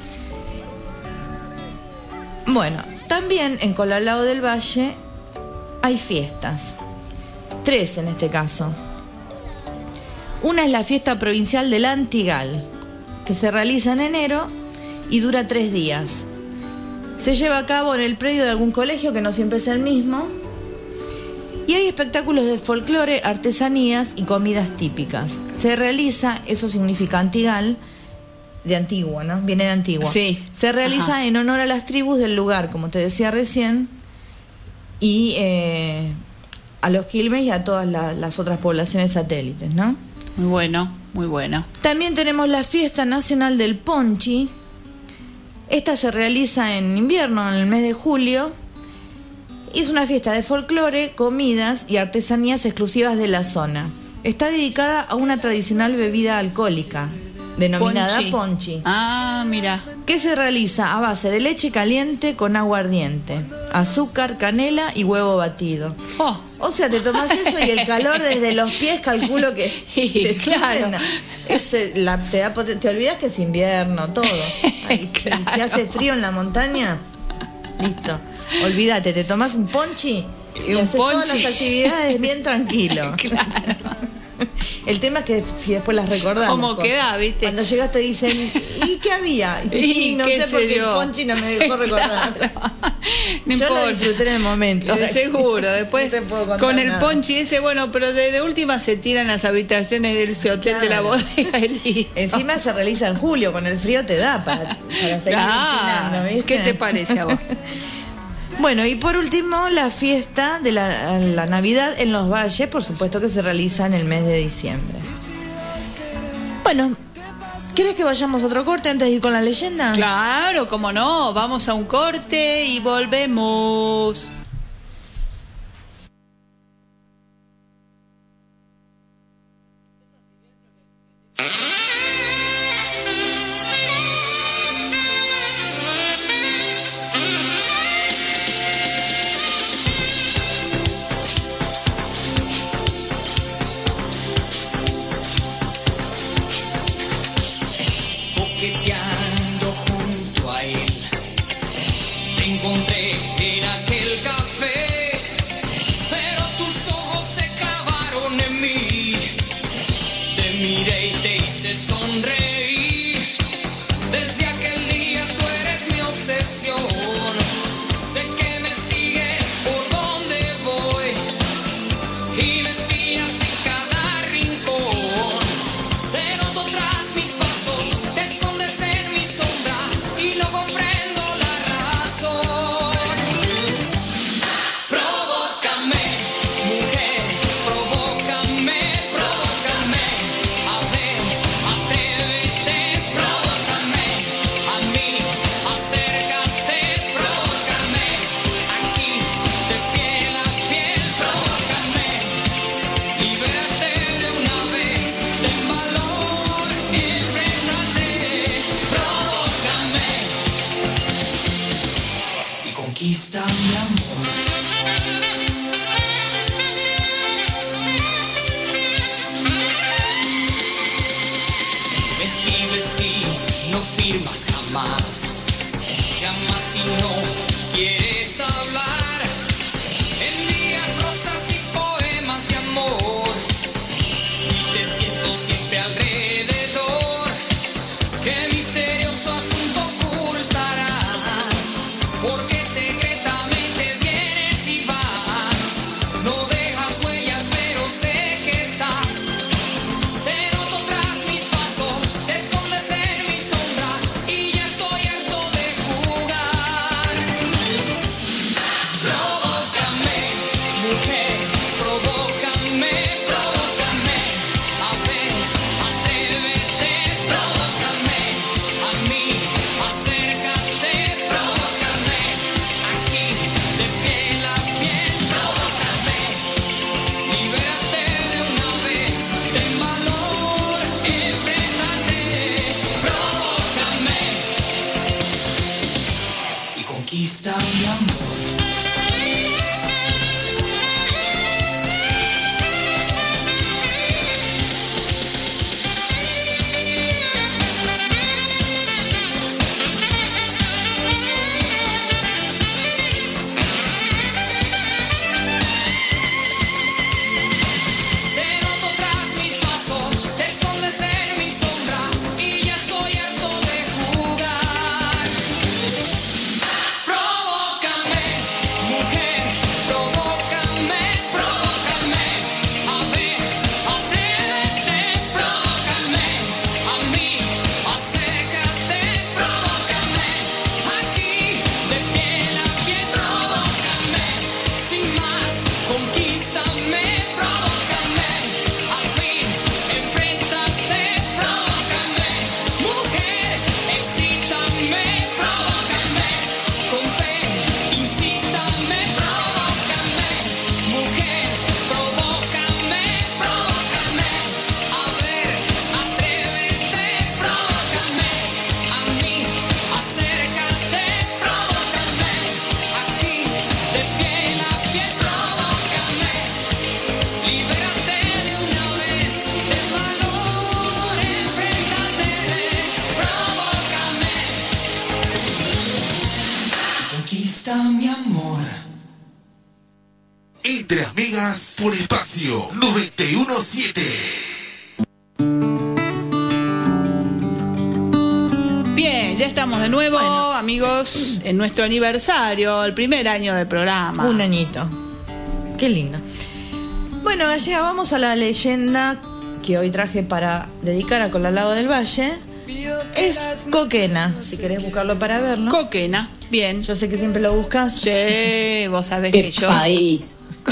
A: Bueno, también en Colalao del Valle hay fiestas. 3 en este caso. Una es la fiesta provincial del Antigal, que se realiza en enero y dura 3 días. Se lleva a cabo en el predio de algún colegio, que no siempre es el mismo. Y hay espectáculos de folclore, artesanías y comidas típicas. Se realiza, eso significa Antigal, de Antigua, ¿no? Viene de Antigua.
B: Sí.
A: Se realiza en honor a las tribus del lugar, como te decía recién, y a los Quilmes y a todas las otras poblaciones satélites, ¿no?
B: Muy bueno, muy bueno.
A: También tenemos la Fiesta Nacional del Ponchi. Esta se realiza en invierno, en el mes de julio. Y es una fiesta de folclore, comidas y artesanías exclusivas de la zona. Está dedicada a una tradicional bebida alcohólica, denominada ponchi.
B: Ah, mira.
A: Que se realiza a base de leche caliente con agua ardiente, azúcar, canela y huevo batido.
B: Oh.
A: O sea, te tomas eso y el calor desde los pies, calculo que
B: claro.
A: Te olvidas que es invierno, todo. Ahí,
B: Claro.
A: Si hace frío en la montaña, listo. Olvídate, te tomas un ponchi y haces todas las actividades bien tranquilo.
B: Claro.
A: El tema es que si después las recordamos.
B: ¿Cómo queda, viste?
A: Cuando llegas te dicen, ¿y qué había? Y no sé por qué el ponchi no me dejó recordar.
B: No
A: Yo
B: importa.
A: lo disfruté en el momento.
B: Seguro, después
A: No te puedo contar
B: con el
A: nada.
B: ponchi ese, bueno, pero de última se tiran las habitaciones del hotel de la bodega y listo.
A: Encima se realiza en julio, con el frío te da para seguir empinando, ¿viste?
B: ¿Qué te parece a vos?
A: Bueno, y por último, la fiesta de la Navidad en los valles, por supuesto que se realiza en el mes de diciembre. Bueno, ¿quieres que vayamos a otro corte antes de ir con la leyenda?
B: Claro, cómo no, vamos a un corte y volvemos.
D: Coqueteando junto a él, te encontré en aquel caballo. conquista mi amor. Me escribes y no firmas jamás. Llamas si no quieres hablar. Envías rosas y poemas de amor. Y te siento siempre alrededor. Qué misterioso asunto ocultarás. Porque secretamente vienes y vas. No dejas huellas, pero sé que estás. Te noto tras mis pasos, te escondes en mi sombra. Y ya estoy harto de jugar. Provócame, mujer, provócame, provócame. A ver, atrévete, provócame. A mí, acércate, provócame. Aquí, de piel a piel, provócame. Libérate de una vez, ten valor, enfréntate, provócame. Y conquista mi amor. Te noto tras mis pasos, te escondes en mi sombra. Y ya estoy harto de jugar. Provócame, mujer, provócame, provócame. A ver, atrévete, provócame. A mí, acércate, provócame. Aquí, de piel a piel, provócame. Sin más, conquístame, provócame. Al fin, enfréntate, provócame. Mujer, excítame, provócame. Con fe, incítame, provócame. Mujer, provócame, provócame. A ver, atrévete, provócame. A mí, acércate, provócame. Aquí, de piel a piel, provócame. Libérate de una vez, ten valor, enfréntate, provócame. Conquista mi amor.
E: Entre amigas por espacio 917.
B: Bien, ya estamos de nuevo, amigos, en nuestro aniversario, el primer año del programa.
A: Un añito. Qué lindo. Bueno, Gallega, vamos a la leyenda que hoy traje para dedicar a Colalado del Valle. Es Coquena, si querés buscarlo para verlo.
B: Coquena, bien.
A: Yo sé que siempre lo buscas.
B: Sí, vos sabés
C: Qué
B: que yo...
C: país.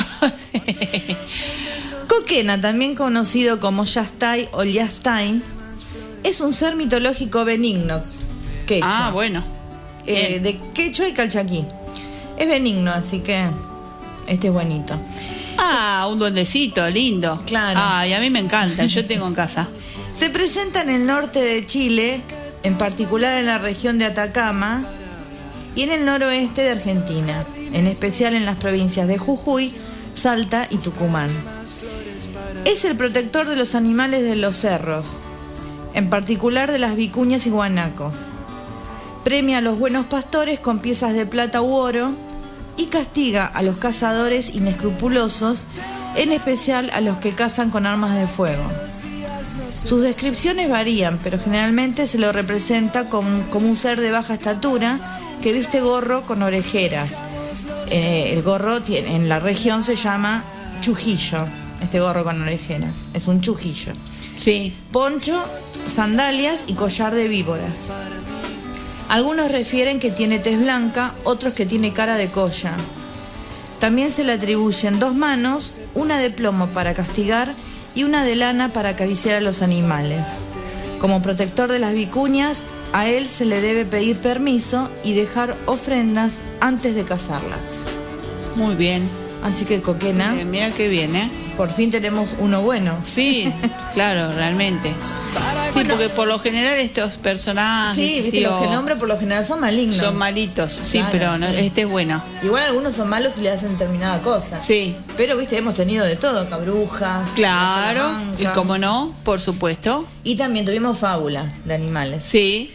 A: Coquena, también conocido como Yastay o Yastay, es un ser mitológico benigno. Quechua.
B: Ah, bueno. Bien.
A: De quechua y calchaquí. Es benigno, así que este es bonito.
B: Ah, un duendecito, lindo.
A: Claro.
B: Ay, a mí me encanta, yo tengo en casa.
A: Se presenta en el norte de Chile, en particular en la región de Atacama y en el noroeste de Argentina, en especial en las provincias de Jujuy, Salta y Tucumán. Es el protector de los animales de los cerros, en particular de las vicuñas y guanacos. Premia a los buenos pastores con piezas de plata u oro y castiga a los cazadores inescrupulosos, en especial a los que cazan con armas de fuego. Sus descripciones varían, pero generalmente se lo representa como un ser de baja estatura que viste gorro con orejeras. El gorro en la región se llama chujillo, este gorro con orejeras, es un chujillo.
B: Sí.
A: Poncho, sandalias y collar de víboras. Algunos refieren que tiene tez blanca, otros que tiene cara de colla. También se le atribuyen 2 manos, una de plomo para castigar y una de lana para acariciar a los animales. Como protector de las vicuñas, a él se le debe pedir permiso y dejar ofrendas antes de cazarlas.
B: Muy bien.
A: Así que Coquena,
B: Mira qué bien, ¿eh?
A: por fin tenemos uno bueno.
B: Sí, claro, realmente. Sí, porque por lo general estos personajes
A: Sí, viste, los que nombran por lo general son malignos.
B: son malitos, sí,
A: Claro,
B: pero no,
A: sí.
B: este es bueno.
A: Igual algunos son malos y le hacen determinada cosa.
B: Sí,
A: Pero, viste, hemos tenido de todo, cabrujas.
B: claro,
A: Salamanca.
B: y como no, por supuesto.
A: Y también tuvimos fábulas de animales.
B: Sí.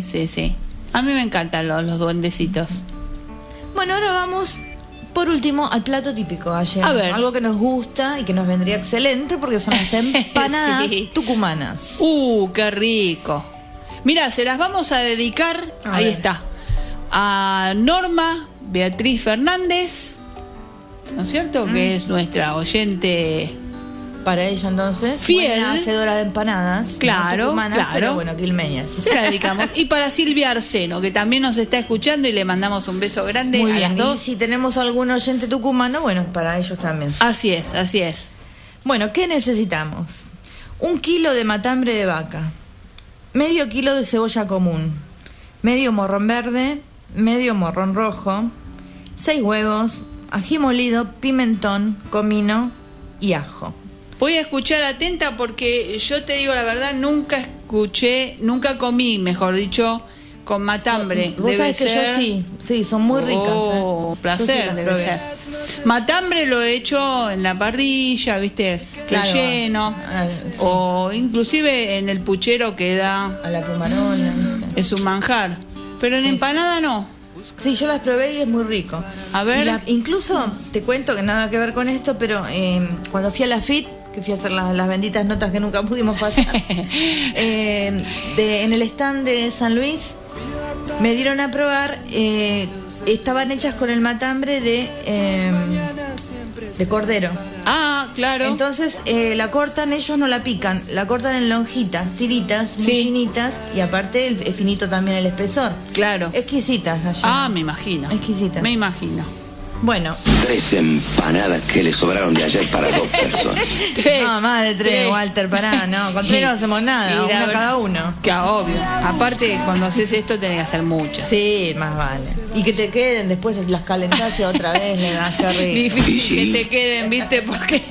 B: A mí me encantan los duendecitos.
A: Bueno, ahora vamos, por último, al plato típico ayer.
B: A ver.
A: Algo que nos gusta y que nos vendría excelente porque son las empanadas
B: Sí.
A: tucumanas.
B: Qué rico. Mira, se las vamos a dedicar,
A: A
B: ahí
A: ver.
B: está, a Norma Beatriz Fernández, ¿no es cierto? Que es nuestra oyente.
A: Para ella, entonces,
B: Fiel.
A: buena hacedora de empanadas.
B: Claro,
A: no tucumanas,
B: claro.
A: pero bueno, quilmeñas.
B: Se la dedicamos. Y para Silvia Arseno, que también nos está escuchando y le mandamos un beso grande
A: Muy
B: a
A: bien.
B: las
A: Y
B: dos.
A: si tenemos algún oyente tucumano, bueno, para ellos también.
B: Así es, así es.
A: Bueno, ¿qué necesitamos? 1 kilo de matambre de vaca, medio kilo de cebolla común, medio morrón verde, medio morrón rojo, 6 huevos, ají molido, pimentón, comino y ajo.
B: Voy a escuchar atenta porque yo te digo la verdad, nunca comí, mejor dicho, con matambre.
A: Vos
B: Debe
A: sabés que
B: ser.
A: yo sí, son muy ricas.
B: Oh, placer,
A: Yo sí las
B: debe
A: probé.
B: ser. Matambre lo he hecho en la parrilla, ¿viste?
A: Claro,
B: relleno.
A: sí.
B: O inclusive en el puchero que da.
A: A la pomarola.
B: Es un manjar. Pero en empanada no.
A: Sí, yo las probé y es muy rico.
B: A ver.
A: Incluso, te cuento que nada que ver con esto, pero cuando fui a la FIT, que fui a hacer las benditas notas que nunca pudimos pasar, en el stand de San Luis, me dieron a probar, estaban hechas con el matambre de cordero.
B: Ah, claro.
A: Entonces la cortan, ellos no la pican, la cortan en lonjitas, tiritas, muy
B: Sí.
A: finitas, y aparte es finito también el espesor.
B: Claro.
A: Exquisitas allá.
B: Ah, me imagino.
A: Exquisitas.
B: Me imagino.
A: Bueno,
G: 3 empanadas que le sobraron de ayer para 2 personas.
A: no, más de 3, Walter, pará, no, con 3 no hacemos nada,
B: Y la
A: una
B: verdad-
A: cada uno.
B: Que obvio. Aparte, cuando haces esto tenés que hacer muchas.
A: Sí, más vale. Y que te queden, después las calentás y otra vez le das que rico.
B: Difícil que te queden, ¿viste? Porque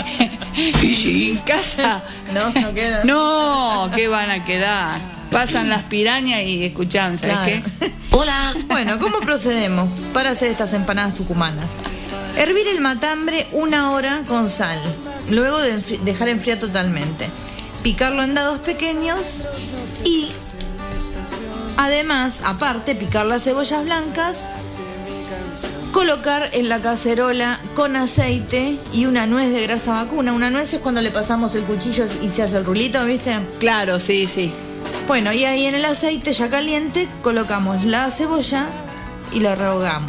B: en casa
A: No quedan.
B: no, ¿qué van a quedar? Pasan las pirañas y escuchame, ¿sabes
A: Claro.
B: qué?
A: Hola. Bueno, ¿cómo procedemos para hacer estas empanadas tucumanas? Hervir el matambre 1 hora con sal, luego de dejar enfriar totalmente. Picarlo en dados pequeños y además, aparte, picar las cebollas blancas, colocar en la cacerola con aceite y una nuez de grasa vacuna. Una nuez es cuando le pasamos el cuchillo y se hace el rulito, ¿viste?
B: Claro, sí, sí.
A: Bueno, y ahí en el aceite ya caliente colocamos la cebolla y la rehogamos.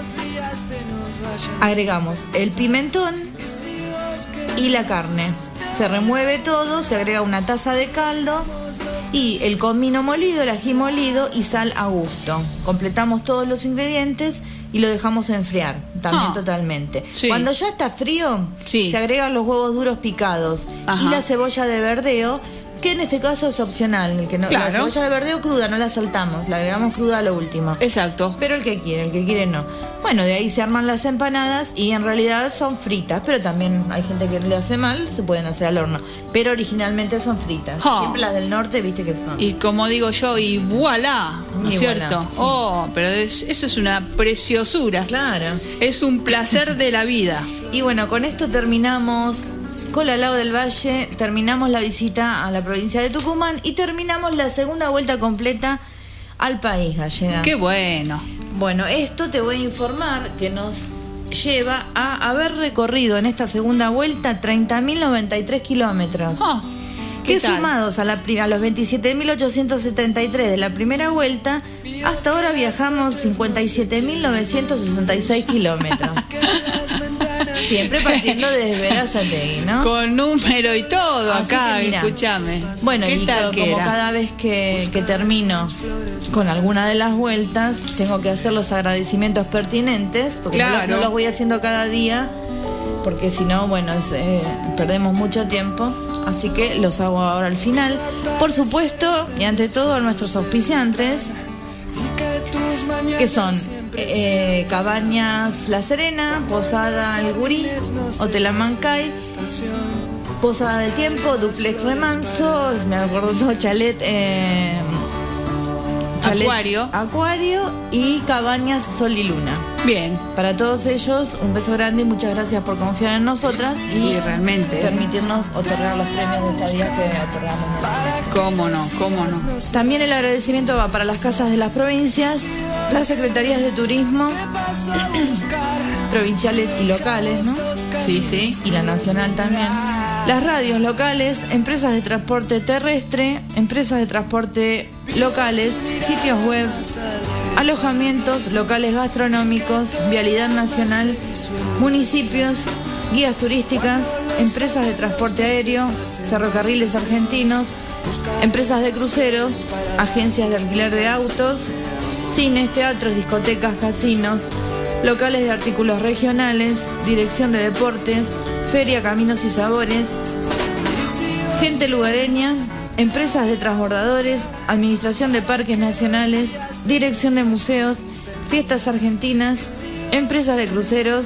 A: Agregamos el pimentón y la carne. Se remueve todo, se agrega una taza de caldo y el comino molido, el ají molido y sal a gusto. Completamos todos los ingredientes y lo dejamos enfriar también totalmente.
B: Sí.
A: Cuando ya está frío,
B: Sí.
A: se agregan los huevos duros picados
B: Ajá.
A: y la cebolla de verdeo, que en este caso es opcional. El que no,
B: Claro.
A: La cebolla de verdeo cruda no la saltamos, la agregamos cruda a lo último.
B: Exacto.
A: Pero el que quiere no. Bueno, de ahí se arman las empanadas y en realidad son fritas, pero también hay gente que le hace mal, se pueden hacer al horno. Pero originalmente son fritas.
B: Oh.
A: Siempre las del norte, viste que son.
B: Y como digo yo, y voilà, ¿no es
A: Y
B: cierto?
A: voilà, sí.
B: Oh, pero eso es una preciosura.
A: Claro.
B: Es un placer de la vida.
A: Y bueno, con esto terminamos Colalao del Valle, terminamos la visita a la provincia de Tucumán y terminamos la segunda vuelta completa al país, Gallega.
B: Qué bueno.
A: Bueno, esto te voy a informar que nos lleva a haber recorrido en esta segunda vuelta 30.093 kilómetros.
B: Oh, ¿qué
A: Que
B: tal?
A: sumados a los 27.873 de la primera vuelta, hasta ahora viajamos 57.966 kilómetros. Siempre partiendo desde Verazategui, ¿no?
B: Con número y todo
A: Así
B: acá,
A: que mirá.
B: escúchame.
A: Bueno,
B: ¿Qué
A: y
B: tal que
A: como
B: era?
A: cada vez que termino con alguna de las vueltas, tengo que hacer los agradecimientos pertinentes, porque
B: Claro.
A: no los voy haciendo cada día, porque si no, bueno, perdemos mucho tiempo. Así que los hago ahora al final. Por supuesto, y ante todo a nuestros auspiciantes, que son Cabañas La Serena, Posada El Gurí, Hotel Amancay, Posada del Tiempo, Duplex Remanso, me acuerdo todo, Chalet Acuario y Cabañas Sol y Luna.
B: Bien.
A: Para todos ellos, un beso grande y muchas gracias por confiar en nosotras y
B: realmente
A: permitirnos otorgar los premios de estadía que otorgamos nosotros.
B: ¿Cómo no?
A: También el agradecimiento va para las casas de las provincias, las secretarías de turismo provinciales y locales, ¿no?
B: Sí.
A: Y la nacional también. Las radios locales, empresas de transporte terrestre, empresas de transporte locales, sitios web, alojamientos locales gastronómicos, vialidad nacional, municipios, guías turísticas, empresas de transporte aéreo, ferrocarriles argentinos, empresas de cruceros, agencias de alquiler de autos, cines, teatros, discotecas, casinos, locales de artículos regionales, dirección de deportes, feria Caminos y Sabores, gente lugareña, empresas de transbordadores, administración de parques nacionales, dirección de museos, fiestas argentinas, empresas de cruceros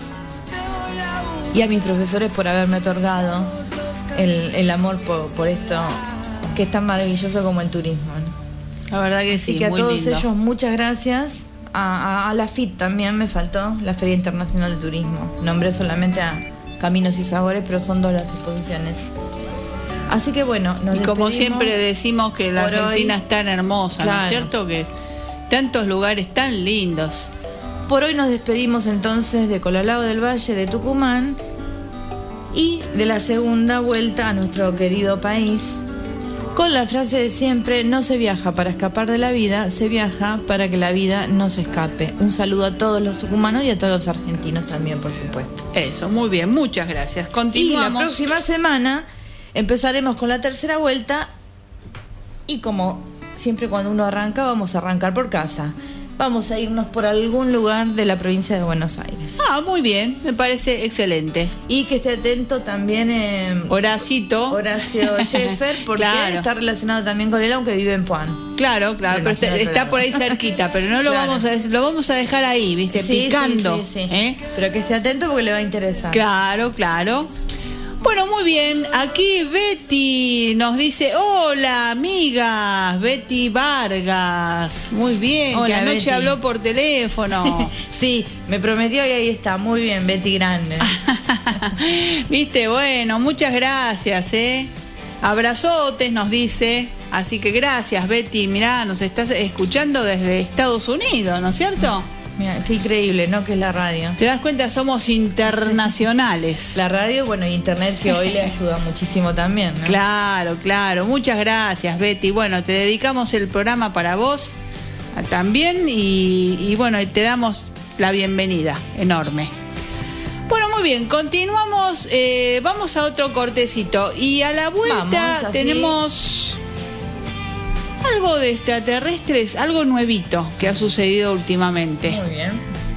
A: y a mis profesores por haberme otorgado el amor por esto que es tan maravilloso como el turismo, ¿no?
B: La verdad que sí,
A: así que a
B: muy
A: todos
B: lindo.
A: ellos muchas gracias. A la FIT también me faltó, la Feria Internacional de Turismo. Nombré solamente a Caminos y Sabores, pero son 2 las exposiciones. Así que bueno, nos
B: y como
A: despedimos.
B: siempre decimos que la
A: Por
B: Argentina
A: hoy.
B: es tan hermosa, ¿no es
A: Claro.
B: cierto? Que tantos lugares tan lindos.
A: Por hoy nos despedimos entonces de Colalao del Valle, de Tucumán, y de la segunda vuelta a nuestro querido país, con la frase de siempre: no se viaja para escapar de la vida, se viaja para que la vida no se escape. Un saludo a todos los tucumanos y a todos los argentinos también, por supuesto.
B: Eso, muy bien, muchas gracias.
A: Y
B: Continuamos.
A: la próxima semana empezaremos con la tercera vuelta y como siempre cuando uno arranca, vamos a arrancar por casa. Vamos a irnos por algún lugar de la provincia de Buenos Aires.
B: Ah, muy bien, me parece excelente.
A: Y que esté atento también
B: Horacio
A: Sheffer, porque
B: Claro.
A: está relacionado también con él, aunque vive en Puan.
B: Claro, pero está por ahí cerquita, pero no lo
A: Claro.
B: lo vamos a dejar ahí, ¿viste?
A: Sí,
B: Picando.
A: sí.
B: ¿eh?
A: Pero que esté atento porque le va a interesar.
B: Claro. Bueno, muy bien. Aquí Betty nos dice: hola, amigas. Betty Vargas. Muy bien,
A: Hola,
B: que anoche
A: Betty.
B: habló por teléfono.
A: Sí, me prometió y ahí está. Muy bien, Betty Grande.
B: Viste, bueno, muchas gracias, Abrazotes nos dice. Así que gracias, Betty. Mirá, nos estás escuchando desde Estados Unidos, ¿no es cierto?
A: Mira, qué increíble, ¿no? Que es la radio.
B: Te das cuenta, somos internacionales.
A: La radio, bueno, y internet que hoy le ayuda muchísimo también, ¿no?
B: Claro. Muchas gracias, Betty. Bueno, te dedicamos el programa para vos también y bueno, y te damos la bienvenida enorme. Bueno, muy bien, continuamos, vamos a otro cortecito y a la vuelta
A: Vamos, así.
B: tenemos algo de extraterrestres, algo nuevito que ha sucedido últimamente.
A: Muy bien.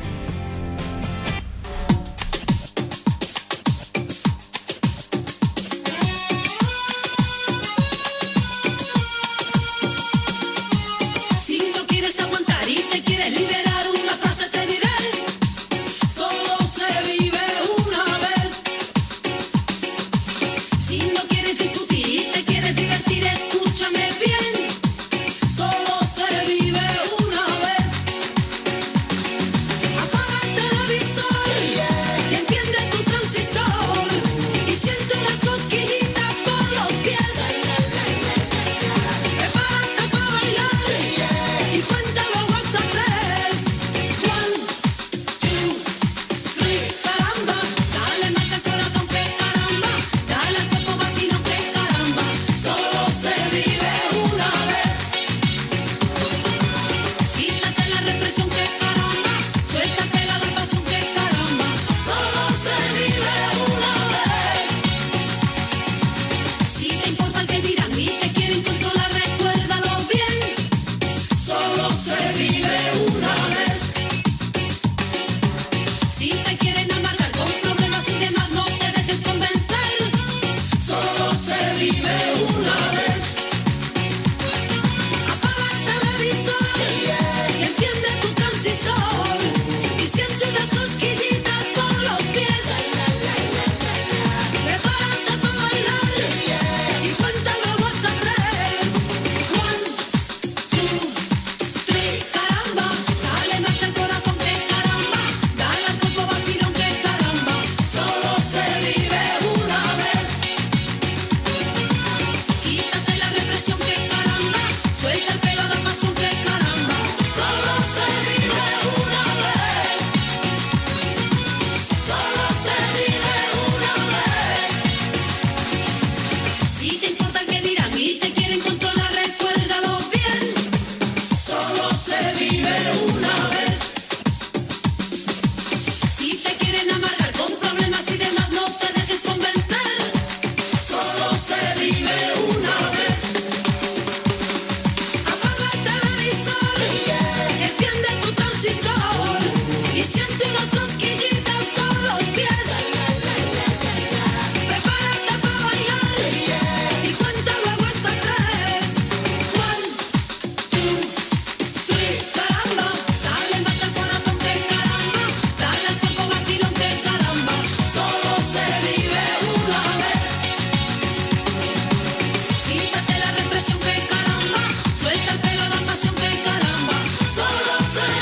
D: Si no quieres aguantar y te quieres liberar, una frase te diré: solo se vive una vez. Si no quieres discutir y te quieres divertir, escúchame bien: solo se vive una vez.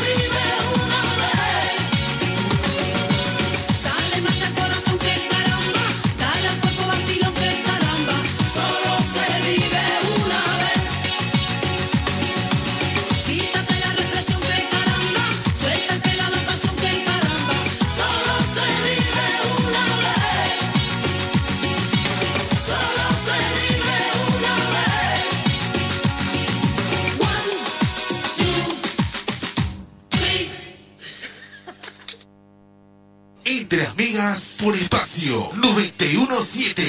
D: vive una vez. Dale marcha al corazón que caramba, dale al cuerpo vacilón que caramba, solo se vive una vez. Quítate la represión que caramba, suelta el pelo de pasión que caramba, solo se vive una vez. Solo se vive una vez. 1, 2, 3.
E: Entre amigas por espacio 917.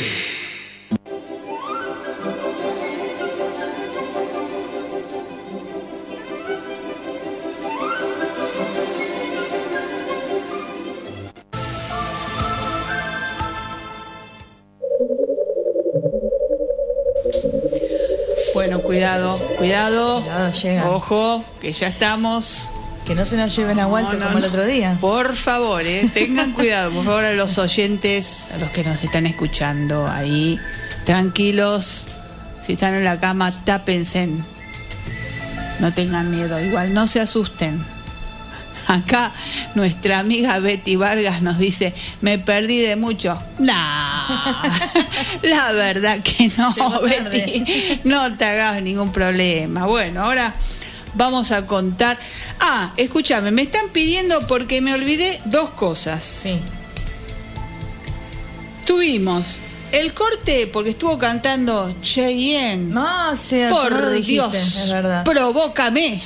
B: Bueno, cuidado.
A: Cuidado, llegan.
B: Ojo, que ya estamos.
A: Que no se nos lleven a Walter como el otro día.
B: Por favor, tengan cuidado, por favor, a los oyentes, a los que nos están escuchando ahí, tranquilos. Si están en la cama, tápense. No tengan miedo, igual no se asusten. Acá nuestra amiga Betty Vargas nos dice, me perdí de mucho. Nah, la verdad que no,
A: Llegó tarde.
B: Betty, no te hagas ningún problema. Bueno, ahora vamos a contar. Ah, escúchame, me están pidiendo porque me olvidé dos cosas.
A: Sí.
B: Tuvimos el corte porque estuvo cantando Cheyenne.
A: No, cierto,
B: Por
A: no lo dijiste,
B: Dios,
A: es verdad.
B: provócame.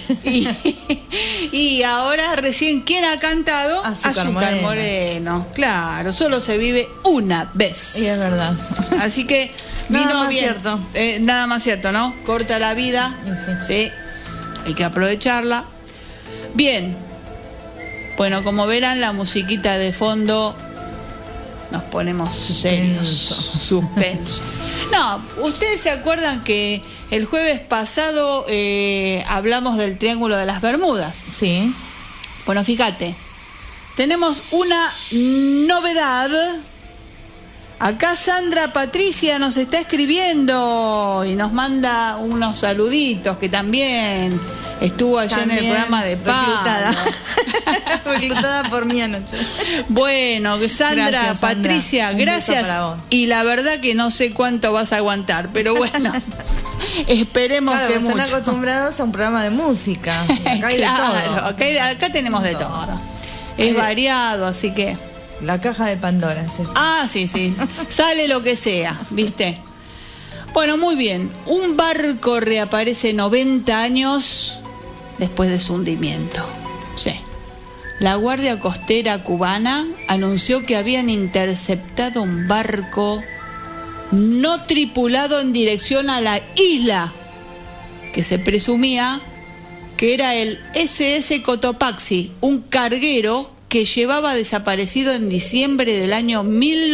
B: Y ahora recién, ¿quién ha cantado?
A: Azúcar Moreno.
B: Moreno. Claro, solo se vive una vez.
A: Y es verdad.
B: Así que
A: Nada
B: vino
A: más
B: bien.
A: cierto.
B: Nada más cierto, ¿no? Corta la vida.
A: Y sí.
B: Sí, hay que aprovecharla. Bien. Bueno, como verán, la musiquita de fondo nos ponemos serios. Suspenso. No, ustedes se acuerdan que el jueves pasado hablamos del Triángulo de las Bermudas.
A: Sí.
B: Bueno, fíjate, tenemos una novedad. Acá Sandra Patricia nos está escribiendo y nos manda unos saluditos, que también estuvo allá en el programa de
A: reclutada.
B: Pablo.
A: Reclutada por mí anoche.
B: Bueno, Sandra,
A: Gracias, Sandra.
B: Patricia,
A: Un beso
B: gracias.
A: para vos.
B: Y la verdad que no sé cuánto vas a aguantar, pero bueno, esperemos
A: Claro,
B: que
A: están
B: mucho.
A: acostumbrados a un programa de música. Acá hay de todo.
B: Acá tenemos de todo. Es variado, así que...
A: La caja de Pandora. Sí.
B: Ah, sí. Sale lo que sea, ¿viste? Bueno, muy bien. Un barco reaparece 90 años después de su hundimiento. Sí. La Guardia Costera cubana anunció que habían interceptado un barco no tripulado en dirección a la isla, que se presumía que era el SS Cotopaxi, un carguero que llevaba desaparecido en diciembre del año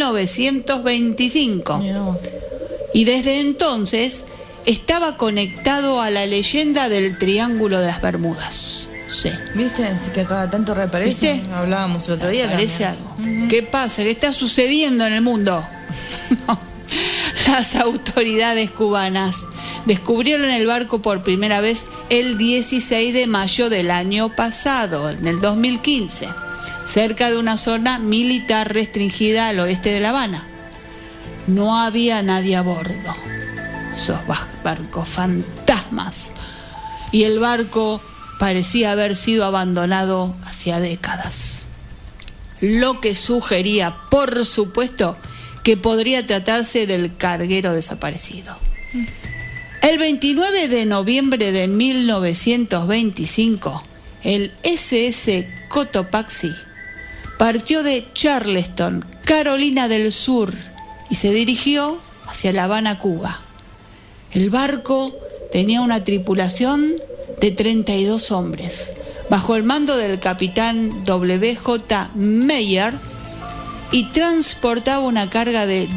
B: 1925. Y desde entonces estaba conectado a la leyenda del Triángulo de las Bermudas. Sí.
A: ¿Viste? Así que cada tanto reaparece.
B: ¿Viste?
A: Hablábamos el otro día.
B: Parece
A: también.
B: algo. ¿Qué pasa? ¿Qué está sucediendo en el mundo? No. Las autoridades cubanas descubrieron el barco por primera vez el 16 de mayo del año pasado, en el 2015, cerca de una zona militar restringida al oeste de La Habana. No había nadie a bordo. Esos barcos fantasmas. Y el barco parecía haber sido abandonado hacía décadas. Lo que sugería, por supuesto, que podría tratarse del carguero desaparecido. El 29 de noviembre de 1925, el SS Cotopaxi partió de Charleston, Carolina del Sur, y se dirigió hacia La Habana, Cuba. El barco tenía una tripulación de 32 hombres, bajo el mando del capitán W.J. Meyer, y transportaba una carga de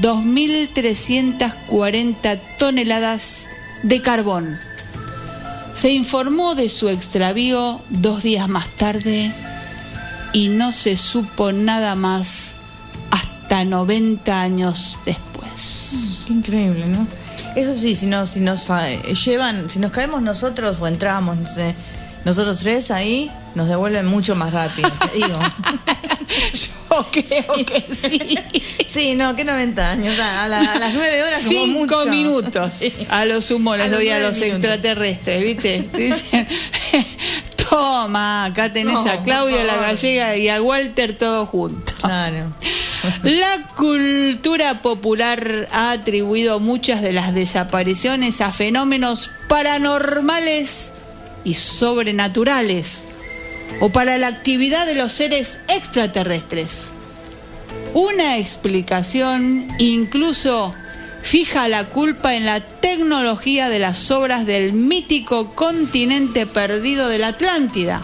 B: 2.340 toneladas de carbón. Se informó de su extravío 2 días más tarde y no se supo nada más hasta 90 años después.
A: Qué increíble, ¿no? Eso sí, si nos llevan, si nos caemos nosotros o entramos, no sé, nosotros tres ahí, nos devuelven mucho más rápido, te digo.
B: Yo creo que sí.
A: Sí, no, que 90 años. A las 9 horas como
B: 5
A: mucho.
B: minutos.
A: Sí.
B: A lo sumo les doy a
A: 9
B: los
A: minutos.
B: extraterrestres, ¿viste? Dicen, toma, acá tenés
A: No,
B: a Claudia
A: por
B: la
A: favor.
B: gallega y a Walter todos juntos.
A: Claro.
B: La cultura popular ha atribuido muchas de las desapariciones a fenómenos paranormales y sobrenaturales, o para la actividad de los seres extraterrestres. Una explicación incluso fija la culpa en la tecnología de las obras del mítico continente perdido de la Atlántida.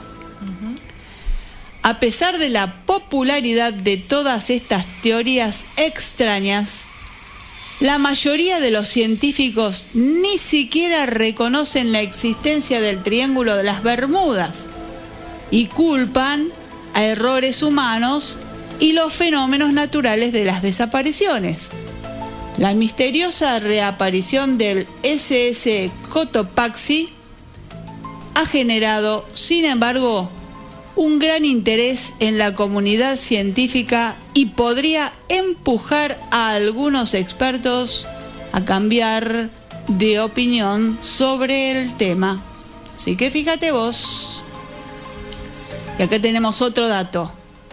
B: A pesar de la popularidad de todas estas teorías extrañas, la mayoría de los científicos ni siquiera reconocen la existencia del Triángulo de las Bermudas y culpan a errores humanos y los fenómenos naturales de las desapariciones. La misteriosa reaparición del SS Cotopaxi ha generado, sin embargo, un gran interés en la comunidad científica y podría empujar a algunos expertos a cambiar de opinión sobre el tema. Así que fíjate vos. Y acá tenemos otro dato.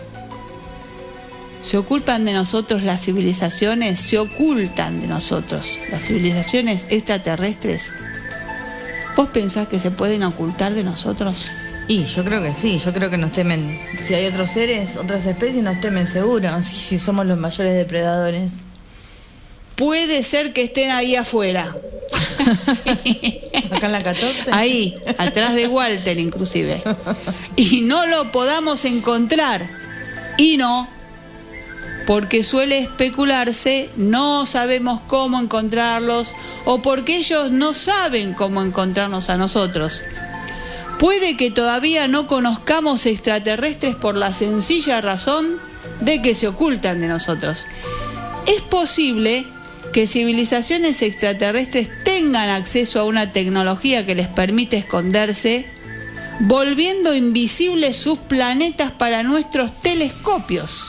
B: ¿Se ocultan de nosotros las civilizaciones? Se ocultan de nosotros las civilizaciones extraterrestres. ¿Vos pensás que se pueden ocultar de nosotros?
A: Y yo creo que sí, yo creo que nos temen. Si hay otros seres, otras especies, nos temen seguro. Si somos los mayores depredadores.
B: Puede ser que estén ahí afuera. Sí.
A: Acá en la 14.
B: Ahí, atrás de Walter inclusive. Y no lo podamos encontrar. Y no, porque suele especularse, no sabemos cómo encontrarlos o porque ellos no saben cómo encontrarnos a nosotros. Puede que todavía no conozcamos extraterrestres por la sencilla razón de que se ocultan de nosotros. Es posible que civilizaciones extraterrestres tengan acceso a una tecnología que les permite esconderse, volviendo invisibles sus planetas para nuestros telescopios.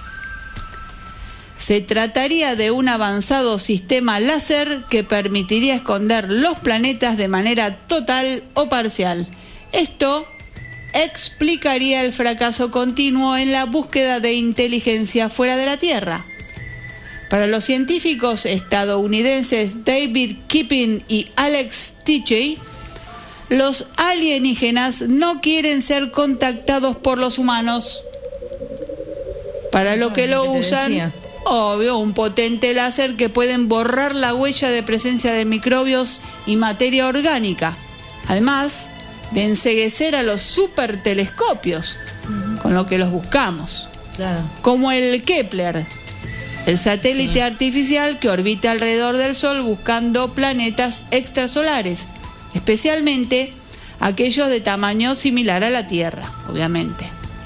B: Se trataría de un avanzado sistema láser que permitiría esconder los planetas de manera total o parcial. Esto explicaría el fracaso continuo en la búsqueda de inteligencia fuera de la Tierra. Para los científicos estadounidenses David Kipping y Alex Tichy, los alienígenas no quieren ser contactados por los humanos, para lo que lo usan, obvio, un potente láser que pueden borrar la huella de presencia de microbios y materia orgánica, además de enceguecer a los supertelescopios con lo que los buscamos,
A: Claro.
B: como el Kepler, el satélite artificial que orbita alrededor del Sol buscando planetas extrasolares, especialmente aquellos de tamaño similar a la Tierra, obviamente.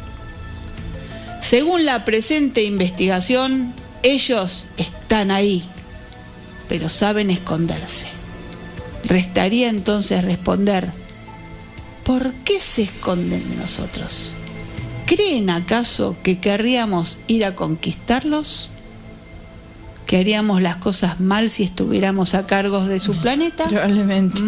B: Según la presente investigación, ellos están ahí, pero saben esconderse. Restaría entonces responder, ¿por qué se esconden de nosotros? ¿Creen acaso que querríamos ir a conquistarlos? ¿Que haríamos las cosas mal si estuviéramos a cargo de su planeta?
A: Probablemente.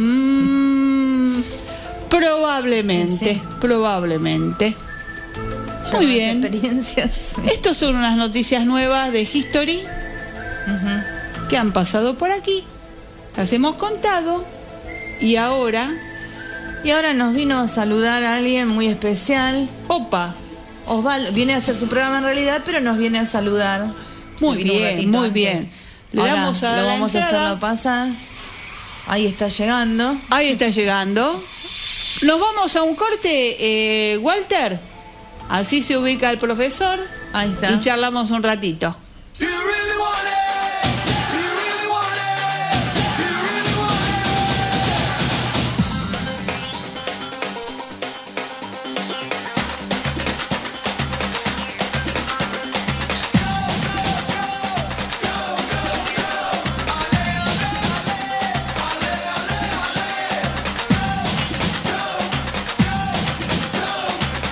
B: Probablemente,
A: Sí.
B: probablemente.
A: Ya
B: Muy
A: las
B: bien.
A: Experiencias.
B: Estos son unas noticias nuevas de History que han pasado por aquí. Las hemos contado y ahora,
A: Y ahora nos vino a saludar a alguien muy especial.
B: opa,
A: Osvaldo viene a hacer su programa en realidad, pero nos viene a saludar.
B: Muy
A: Se vino un
B: bien,
A: ratito
B: muy
A: antes.
B: bien. Le
A: Ahora
B: damos a
A: lo
B: la
A: vamos a
B: entrada.
A: hacerlo pasar. Ahí está llegando.
B: ahí está llegando. Nos vamos a un corte, Walter. Así se ubica el profesor
A: Ahí está.
B: y charlamos un ratito.
D: Do you really want it? Do you really want it? Do you really want it?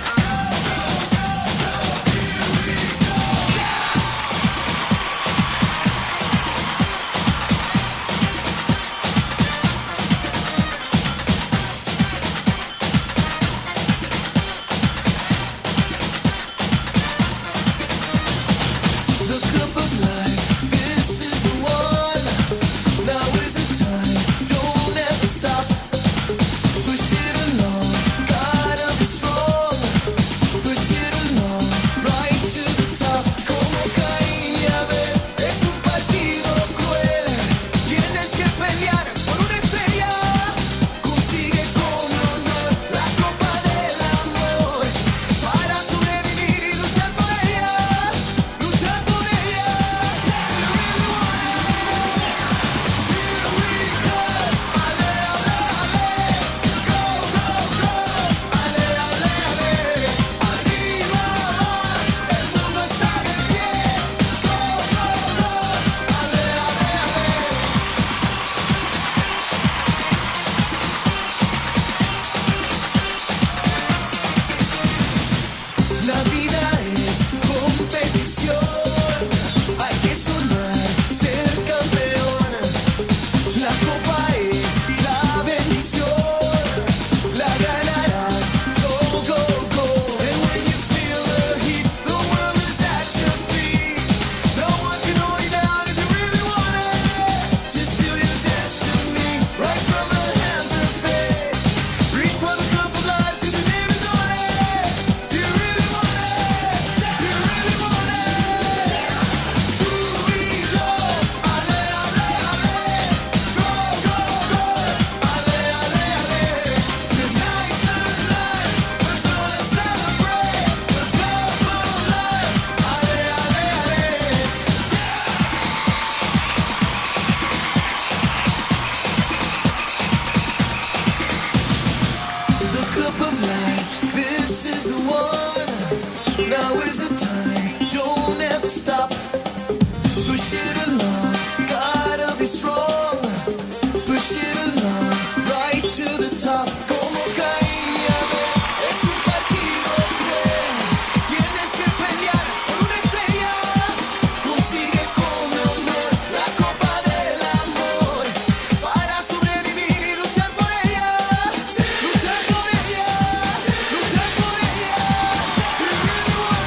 J: bendición. Hay que soñar, ser campeón. La copa es la bendición. La ganarás, go, go, go. And when you feel the heat, the world is at your feet. No one can hold you down if you really want it. To steal your destiny right from the hands of fate. Reach for the cup of life 'cause your name is on it. Do you really want it? Do you really want it? Tú y yo, ale, ale, ale. Go, go, go. Ale, ale, ale. Tonight, tonight, we're gonna celebrate the cup of life. Ale, ale, ale. The cup of life, this is the one. Now is the time, don't ever stop. Push it along, gotta be strong. Push it along, right to the top. Como Caín y Abel, es un partido cruel. Tienes que pelear por una estrella. Consigue con honor la copa del amor. Para sobrevivir y luchar por ella. Luchar por ella. Luchar por ella. Do you really want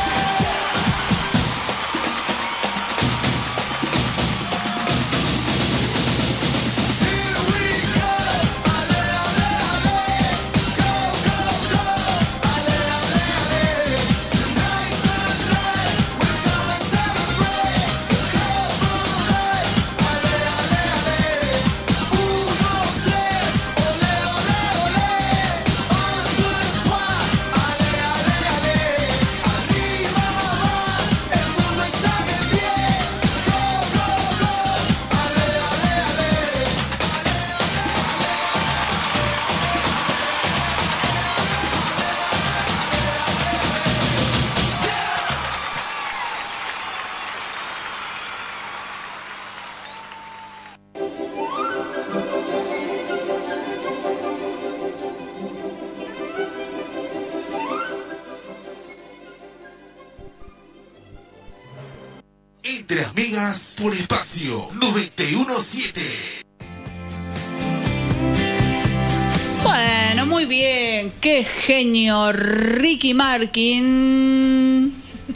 J: Here we go. Ale, ale, ale. Go, go, go. Ale, ale, ale. Tonight, tonight, we're gonna celebrate the cup of life. Ale, ale, ale. 1, 2, 3. Ole, ole, ole. 1, 2, 3. Ale, ale, ale. Arriba va, el mundo está de pie. Go, go, go. Ale, ale, ale.
E: Entre amigas por espacio 917.
B: Bueno, muy bien. Qué genio, Ricky Martin.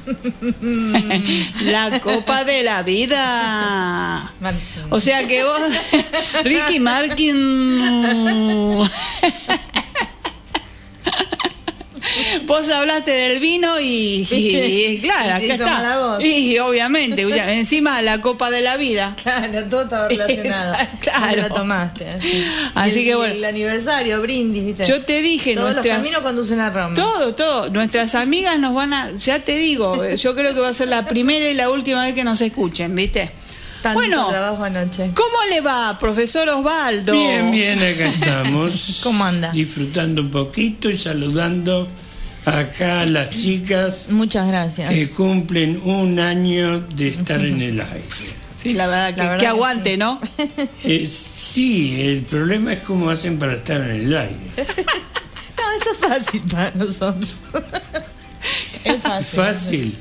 B: La copa de la vida. O sea que vos, Ricky Martin, vos hablaste del vino y claro, acá
A: Sí, somos la
B: está.
A: voz.
B: Y obviamente, encima la copa de la vida.
A: Claro, todo estaba relacionado.
B: Claro.
A: ¿Cómo la tomaste?
B: Así
A: Y
B: que bueno.
A: el aniversario, brindis, ¿viste?
B: Yo te dije,
A: todos
B: nuestras-
A: los caminos conducen a Roma.
B: Todo. Nuestras amigas nos van a, ya te digo, yo creo que va a ser la primera y la última vez que nos escuchen, ¿viste?
A: Tanto
B: Bueno,
A: trabajo anoche.
B: ¿cómo le va, profesor Osvaldo?
K: Bien, bien, acá estamos.
A: ¿Cómo anda?
K: Disfrutando un poquito y saludando acá a las chicas
A: Muchas gracias.
K: que cumplen 1 año de estar en el aire.
B: Sí, la verdad que,
A: La verdad
B: que
A: que
B: aguante,
A: sí.
B: ¿no?
K: Sí, el problema es cómo hacen para estar en el aire.
A: No, eso es fácil para nosotros. Es fácil.
K: Fácil.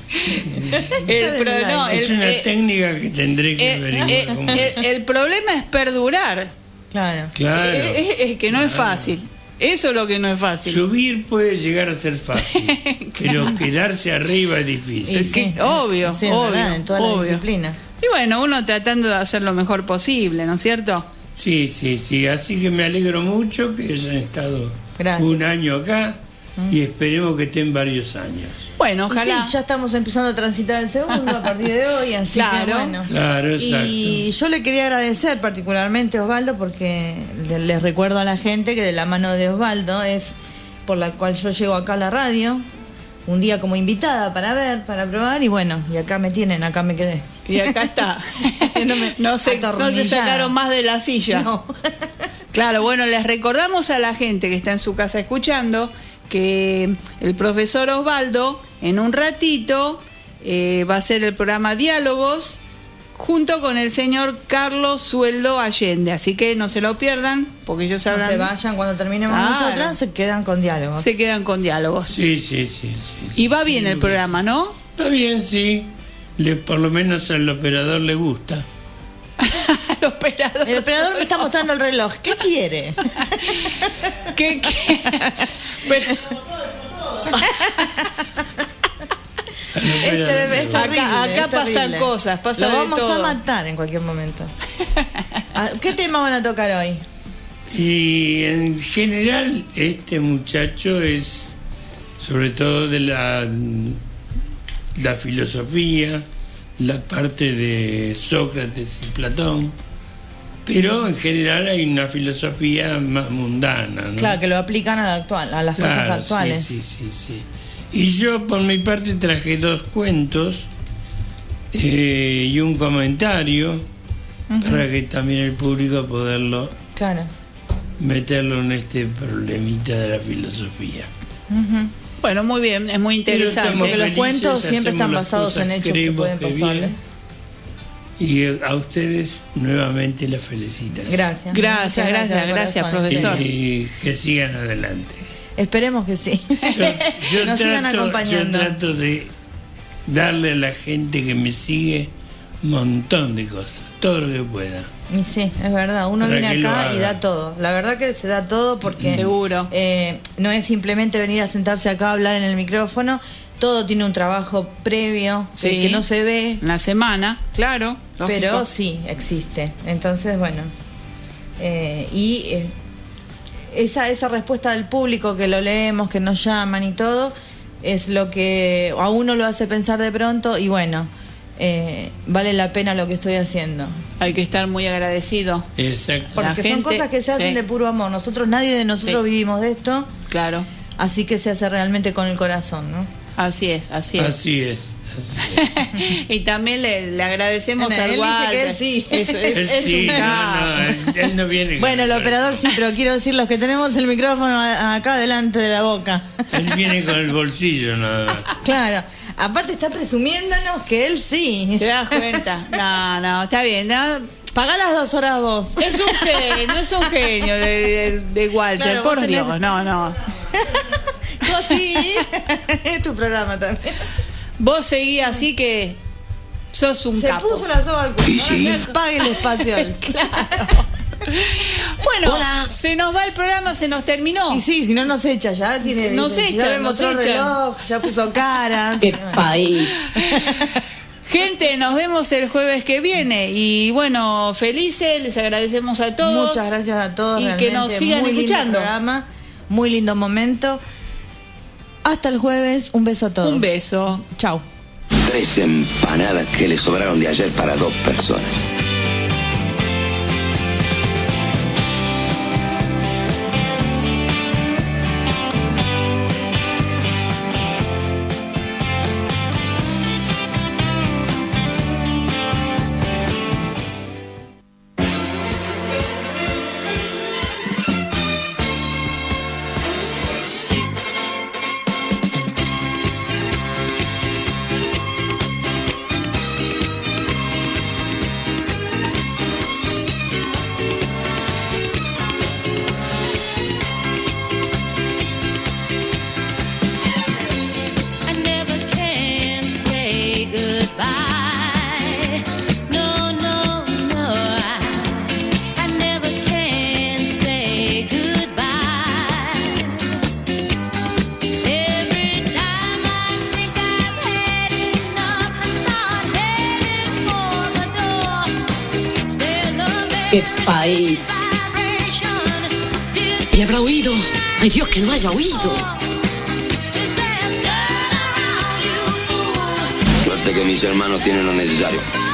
K: Es una técnica que tendré que averiguar cómo es.
B: el problema es perdurar.
A: Claro.
K: Claro.
B: Es que no es fácil. Eso es lo que no es fácil.
K: Subir puede llegar a ser fácil, pero quedarse arriba es difícil.
B: Es que, obvio,
A: Sí, es
B: obvio,
A: verdad, en todas las
B: obvio.
A: disciplinas.
B: Y bueno, uno tratando de hacer lo mejor posible, ¿no es cierto?
K: Sí, así que me alegro mucho que hayan estado
A: Gracias.
K: 1 año acá y esperemos que estén varios años.
B: Bueno,
A: Y
B: ojalá.
A: sí, ya estamos empezando a transitar el segundo a partir de hoy, así
B: Claro.
A: que bueno.
K: Claro, exacto.
A: Y yo le quería agradecer particularmente a Osvaldo porque les recuerdo a la gente que de la mano de Osvaldo es por la cual yo llego acá a la radio, un día como invitada para ver, para probar y bueno, y acá me tienen, acá me quedé.
B: Y acá está.
A: No me-
B: no te
A: atornillada.
B: sacaron más de la silla.
A: No.
B: Claro, bueno, les recordamos a la gente que está en su casa escuchando que el profesor Osvaldo en un ratito va a hacer el programa Diálogos junto con el señor Carlos Sueldo Allende, así que no se lo pierdan porque ellos
A: No
B: hablan,
A: se vayan cuando terminemos
B: Claro.
A: nosotras, se quedan con diálogos.
B: se quedan con diálogos.
K: Sí.
B: Y va bien el programa, ¿no?
K: Está bien, sí. Por lo menos al operador le gusta.
B: El operador
A: me está mostrando el reloj. ¿Qué quiere?
B: ¿Qué? Pero...
A: es terrible,
B: acá pasan cosas, pasa
A: Lo
B: de
A: vamos
B: todo.
A: a matar en cualquier momento. ¿Qué tema van a tocar hoy?
K: Y en general este muchacho es sobre todo de la filosofía, la parte de Sócrates y Platón, pero en general hay una filosofía más mundana, ¿no?
A: Claro, que lo aplican a las cosas actuales.
K: Sí. Y yo por mi parte traje 2 cuentos y un comentario para que también el público poderlo meterlo en este problemita de la filosofía.
B: Bueno, muy bien, es muy interesante.
A: Porque los cuentos siempre están basados en hechos que pueden pasarle.
K: Y a ustedes nuevamente la felicito.
A: Gracias,
B: profesor.
K: Y que sigan adelante.
A: Esperemos que sí. Nos sigan acompañando.
K: Yo trato de darle a la gente que me sigue un montón de cosas, todo lo que pueda.
A: Y sí, es verdad, uno
K: Para
A: viene
K: que
A: acá
K: lo
A: y da
K: haga.
A: todo. La verdad que se da todo porque
B: seguro
A: no es simplemente venir a sentarse acá a hablar en el micrófono. Todo tiene un trabajo previo que no se ve.
B: Una semana, claro.
A: Pero
B: lógico.
A: sí existe. Entonces, bueno. Esa respuesta del público que lo leemos, que nos llaman y todo, es lo que a uno lo hace pensar de pronto y bueno, vale la pena lo que estoy haciendo.
B: Hay que estar muy agradecido.
K: Exacto.
A: Porque son cosas que se hacen de puro amor. Nadie de nosotros vivimos de esto.
B: Claro.
A: Así que se hace realmente con el corazón, ¿no?
B: Así es.
K: Así es.
B: Y también le agradecemos a
A: él
B: Walter.
A: dice que él sí.
B: Es un capo.
K: Él no viene.
A: Bueno, el operador sí, pero quiero decir los que tenemos el micrófono acá delante de la boca.
K: Él viene con el bolsillo nada más.
A: Claro. Aparte está presumiéndonos que él sí.
B: ¿Te das cuenta? No, está bien. ¿No?
A: Pagá las 2 horas vos.
B: Es un genio de Walter,
A: Claro,
B: por
A: vos
B: Dios.
A: tenés-
B: No.
A: Vos sí. Es tu programa también.
B: Vos seguís así que sos un
A: Se
B: capo.
A: puso la soga al culo. Ahora pague el espacio.
B: Bueno, se nos va el programa, se nos terminó.
A: Y sí, si no nos echa, ya tiene.
B: Nos
A: ya
B: echan,
A: le mostró el
B: nos echan.
A: reloj, ya puso caras.
C: ¡Qué país!
B: Gente, nos vemos el jueves que viene. Y bueno, felices, les agradecemos a todos.
A: Muchas gracias a todos.
B: Y que nos
A: realmente
B: sigan
A: muy lindo
B: escuchando.
A: programa, muy lindo momento. Hasta el jueves, un beso a todos.
B: Un beso.
A: Chau.
G: 3 empanadas que le sobraron de ayer para 2 personas.
C: ¡Qué país!
L: ¿Y habrá oído? ¡Ay Dios, que no haya oído!
G: Suerte que mis hermanos tienen lo necesario.